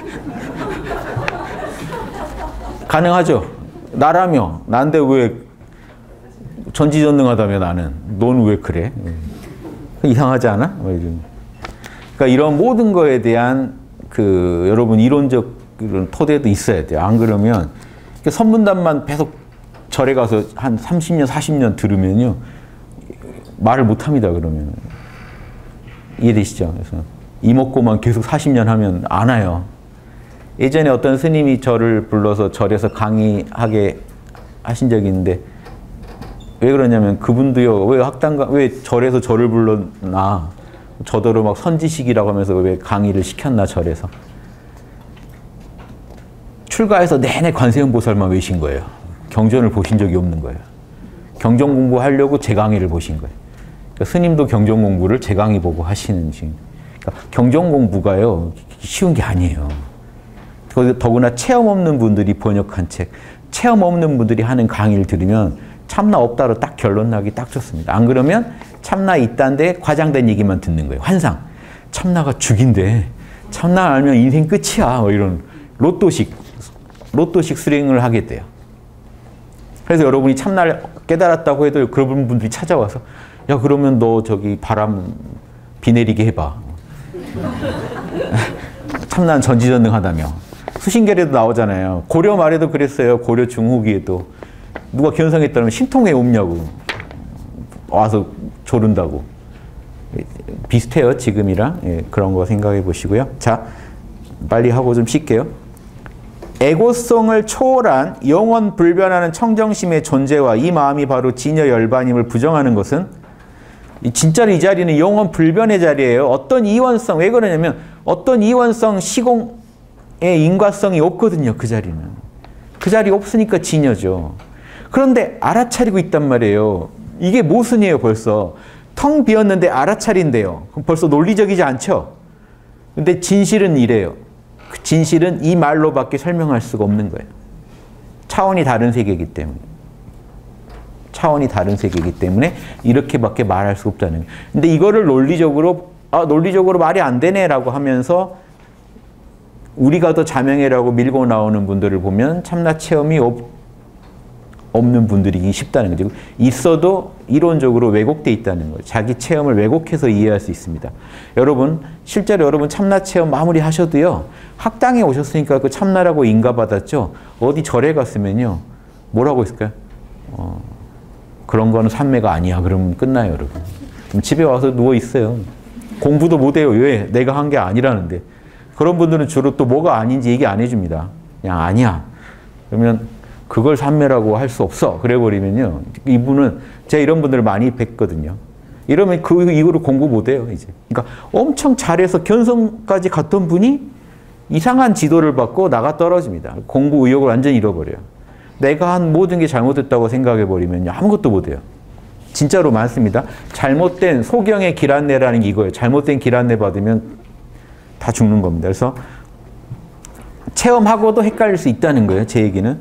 가능하죠? 나라며 난데 왜 전지전능하다며 나는 넌 왜 그래? 이상하지 않아? 그러니까 이런 모든 거에 대한 그 여러분 이론적 이런 토대도 있어야 돼요. 안 그러면 선문답만 계속 절에 가서 한 삼십 년, 사십 년 들으면요 말을 못 합니다. 그러면 이해되시죠? 그래서 이먹고만 계속 사십 년 하면 안 와요. 예전에 어떤 스님이 저를 불러서 절에서 강의하게 하신 적이 있는데 왜 그러냐면 그분도요 왜 학당가 왜 절에서 저를 불렀나 저더러 막 선지식이라고 하면서 왜 강의를 시켰나 절에서 출가해서 내내 관세음보살만 외신 거예요. 경전을 보신 적이 없는 거예요. 경전 공부하려고 제 강의를 보신 거예요. 그러니까 스님도 경전 공부를 제 강의 보고 하시는 지금. 그러니까 경전 공부가요 쉬운 게 아니에요. 더구나 체험 없는 분들이 번역한 책, 체험 없는 분들이 하는 강의를 들으면 참나 없다로 딱 결론 나기 딱 좋습니다. 안 그러면 참나 있다는데 과장된 얘기만 듣는 거예요. 환상. 참나가 죽인데 참나 알면 인생 끝이야. 뭐 이런 로또식, 로또식 수행을 하게 돼요. 그래서 여러분이 참나를 깨달았다고 해도 그런 분들이 찾아와서 야 그러면 너 저기 바람 비 내리게 해봐. 참나는 전지전능하다며. 수신결에도 나오잖아요. 고려 말에도 그랬어요. 고려 중후기에도. 누가 견성했다면 신통에 없냐고. 와서 조른다고. 비슷해요. 지금이랑. 예, 그런 거 생각해 보시고요. 자, 빨리 하고 좀 쉴게요. 애고성을 초월한 영원 불변하는 청정심의 존재와 이 마음이 바로 진여 열반임을 부정하는 것은 진짜로 이 자리는 영원 불변의 자리예요. 어떤 이원성, 왜 그러냐면 어떤 이원성 시공의 인과성이 없거든요. 그 자리는. 그 자리 없으니까 진여죠. 그런데 알아차리고 있단 말이에요. 이게 모순이에요. 벌써. 텅 비었는데 알아차린대요. 그럼 벌써 논리적이지 않죠? 근데 진실은 이래요. 그 진실은 이 말로밖에 설명할 수가 없는 거예요. 차원이 다른 세계이기 때문에. 차원이 다른 세계이기 때문에 이렇게밖에 말할 수 없다는 거예요. 근데 이거를 논리적으로 아, 논리적으로 말이 안 되네라고 하면서 우리가 더 자명해라고 밀고 나오는 분들을 보면 참나 체험이 없, 없는 분들이기 쉽다는 거죠. 있어도 이론적으로 왜곡돼 있다는 거예요. 자기 체험을 왜곡해서 이해할 수 있습니다. 여러분 실제로 여러분 참나 체험 마무리 하셔도요. 학당에 오셨으니까 그 참나라고 인가받았죠. 어디 절에 갔으면요. 뭐라고 했을까요? 어, 그런 거는 삼매가 아니야. 그러면 끝나요. 여러분. 그럼 집에 와서 누워 있어요. 공부도 못해요. 왜? 내가 한 게 아니라는데. 그런 분들은 주로 또 뭐가 아닌지 얘기 안 해줍니다. 그냥 아니야. 그러면 그걸 삼매라고 할 수 없어. 그래 버리면요. 이분은 제가 이런 분들을 많이 뵀거든요. 이러면 그 이후로 공부 못해요. 이제. 그러니까 엄청 잘해서 견성까지 갔던 분이 이상한 지도를 받고 나가 떨어집니다. 공부 의욕을 완전히 잃어버려요. 내가 한 모든 게 잘못됐다고 생각해 버리면 아무것도 못해요. 진짜로 많습니다. 잘못된 소경의 길 안내라는 게 이거예요. 잘못된 길 안내 받으면 다 죽는 겁니다. 그래서 체험하고도 헷갈릴 수 있다는 거예요. 제 얘기는.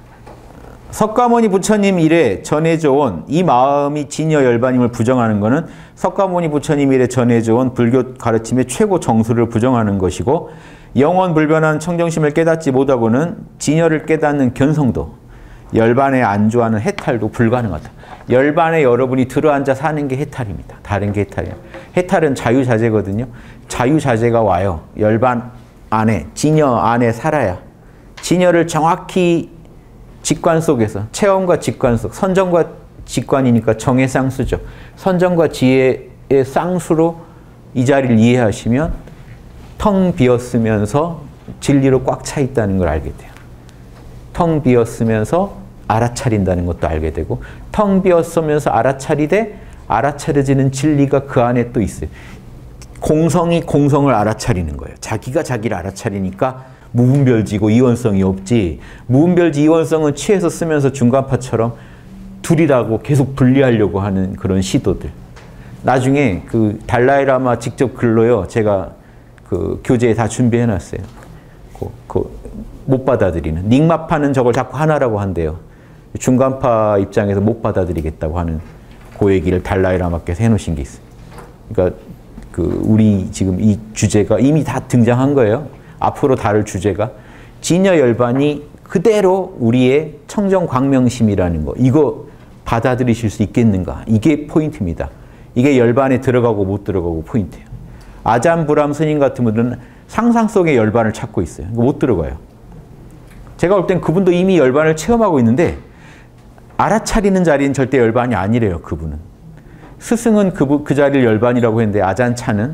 석가모니 부처님 이래 전해져 온 이 마음이 진여 열반임을 부정하는 것은 석가모니 부처님 이래 전해져 온 불교 가르침의 최고 정수를 부정하는 것이고, 영원 불변한 청정심을 깨닫지 못하고는 진여를 깨닫는 견성도, 열반에 안주하는 해탈도 불가능하다. 열반에 여러분이 들어앉아 사는 게 해탈입니다. 다른 게 해탈이에요. 해탈은 자유자재거든요. 자유자재가 와요. 열반 안에, 진여 안에 살아야. 진여를 정확히 직관 속에서, 체험과 직관 속, 선정과 직관이니까 정의 쌍수죠. 선정과 지혜의 쌍수로 이 자리를 이해하시면 텅 비었으면서 진리로 꽉 차 있다는 걸 알게 돼요. 텅 비었으면서 알아차린다는 것도 알게 되고, 텅 비었으면서 알아차리되 알아차려지는 진리가 그 안에 또 있어요. 공성이 공성을 알아차리는 거예요. 자기가 자기를 알아차리니까 무분별지고 이원성이 없지. 무분별지 이원성은 취해서 쓰면서 중간파처럼 둘이라고 계속 분리하려고 하는 그런 시도들. 나중에 그 달라이라마 직접 글로요. 제가 그 교재에 다 준비해 놨어요. 그, 그 못 받아들이는. 닉마파는 저걸 자꾸 하나라고 한대요. 중간파 입장에서 못 받아들이겠다고 하는 그 얘기를 달라이라마께서 해놓으신 게 있어요. 그러니까 그 우리 지금 이 주제가 이미 다 등장한 거예요. 앞으로 다룰 주제가 진여 열반이 그대로 우리의 청정 광명심이라는 거, 이거 받아들이실 수 있겠는가? 이게 포인트입니다. 이게 열반에 들어가고 못 들어가고 포인트예요. 아잔부람 스님 같은 분들은 상상 속의 열반을 찾고 있어요. 못 들어가요. 제가 볼 땐 그분도 이미 열반을 체험하고 있는데 알아차리는 자리는 절대 열반이 아니래요. 그분은. 스승은 그, 그 자리를 열반이라고 했는데 아잔차는,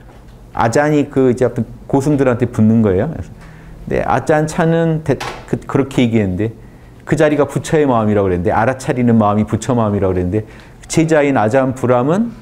아잔이 그 이제 고승들한테 붙는 거예요. 근데 아잔차는 대, 그, 그렇게 얘기했는데 그 자리가 부처의 마음이라고 그랬는데, 알아차리는 마음이 부처 마음이라고 그랬는데, 제자인 아잔부람은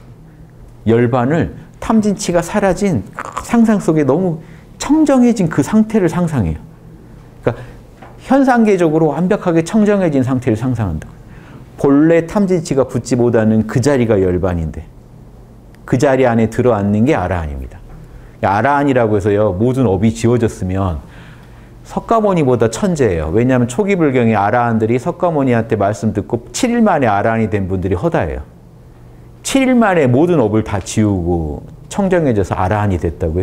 열반을 탐진치가 사라진 상상 속에 너무 청정해진 그 상태를 상상해요. 그러니까 현상계적으로 완벽하게 청정해진 상태를 상상한다. 본래 탐진치가 붙지 못하는 그 자리가 열반인데 그 자리 안에 들어앉는 게 아라한입니다. 아라한이라고 해서요, 모든 업이 지워졌으면 석가모니보다 천재예요. 왜냐하면 초기 불경의 아라한들이 석가모니한테 말씀 듣고 칠 일 만에 아라한이 된 분들이 허다해요. 칠 일 만에 모든 업을 다 지우고 청정해져서 아라한이 됐다고요?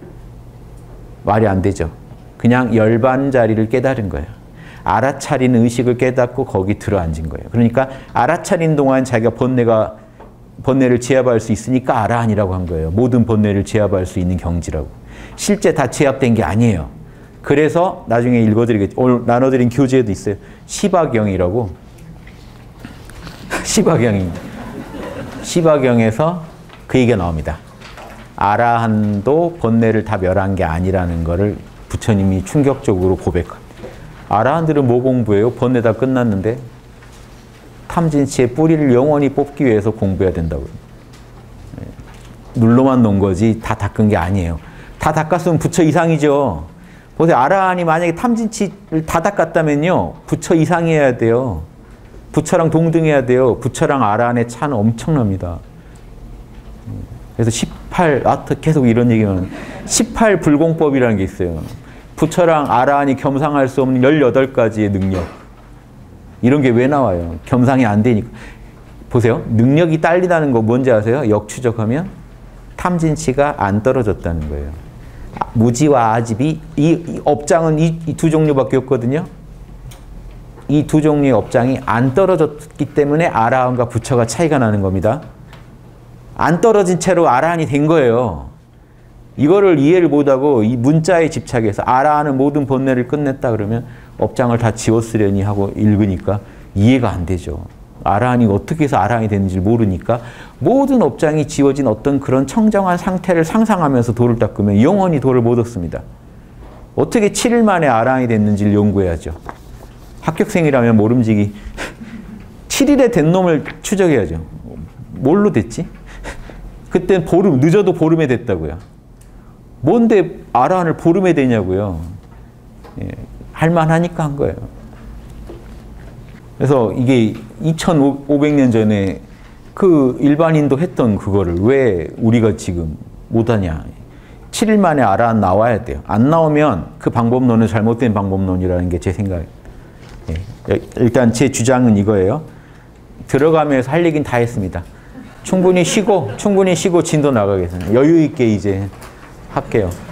말이 안 되죠. 그냥 열반 자리를 깨달은 거예요. 알아차리는 의식을 깨닫고 거기 들어앉은 거예요. 그러니까 알아차린 동안 자기가 번뇌가, 번뇌를 제압할 수 있으니까 아라한이라고 한 거예요. 모든 번뇌를 제압할 수 있는 경지라고. 실제 다 제압된 게 아니에요. 그래서 나중에 읽어드리겠죠. 오늘 나눠드린 교재에도 있어요. 시바경이라고. 시바경입니다. 시바경에서 그 얘기가 나옵니다. 아라한도 번뇌를 다 멸한 게 아니라는 거를 부처님이 충격적으로 고백합니다. 아라한들은 뭐 공부해요? 번뇌 다 끝났는데 탐진치의 뿌리를 영원히 뽑기 위해서 공부해야 된다고요. 눌러만 놓은 거지 다 닦은 게 아니에요. 다 닦았으면 부처 이상이죠. 보세요. 아라한이 만약에 탐진치를 다 닦았다면요, 부처 이상이어야 돼요. 부처랑 동등해야 돼요. 부처랑 아라한의 차는 엄청납니다. 그래서 십팔, 아, 계속 이런 얘기만, 십팔 불공법이라는 게 있어요. 부처랑 아라한이 겸상할 수 없는 열여덟 가지의 능력. 이런 게 왜 나와요? 겸상이 안 되니까. 보세요. 능력이 딸리다는 거 뭔지 아세요? 역추적하면 탐진치가 안 떨어졌다는 거예요. 무지와 아집이, 이, 이 업장은 이 두 종류밖에 없거든요. 이 두 종류의 업장이 안 떨어졌기 때문에 아라한과 부처가 차이가 나는 겁니다. 안 떨어진 채로 아라한이 된 거예요. 이거를 이해를 못하고 이 문자에 집착해서 아라한은 모든 번뇌를 끝냈다 그러면 업장을 다 지웠으려니 하고 읽으니까 이해가 안 되죠. 아라한이 어떻게 해서 아라한이 됐는지 모르니까 모든 업장이 지워진 어떤 그런 청정한 상태를 상상하면서 도를 닦으면 영원히 도를 못 얻습니다. 어떻게 칠 일 만에 아라한이 됐는지를 연구해야죠. 합격생이라면 모름지기 칠 일에 된 놈을 추적해야죠. 뭘로 됐지? 그땐 보름, 늦어도 보름에 됐다고요. 뭔데 아라한을 보름에 되냐고요. 예, 할만하니까 한 거예요. 그래서 이게 이천오백 년 전에 그 일반인도 했던 그거를 왜 우리가 지금 못하냐. 칠 일 만에 알아 나와야 돼요. 안 나오면 그 방법론은 잘못된 방법론이라는 게 제 생각이에요. 예. 일단 제 주장은 이거예요. 들어가면서 할 얘기는 다 했습니다. 충분히 쉬고 충분히 쉬고 진도 나가겠습니다. 여유 있게 이제 할게요.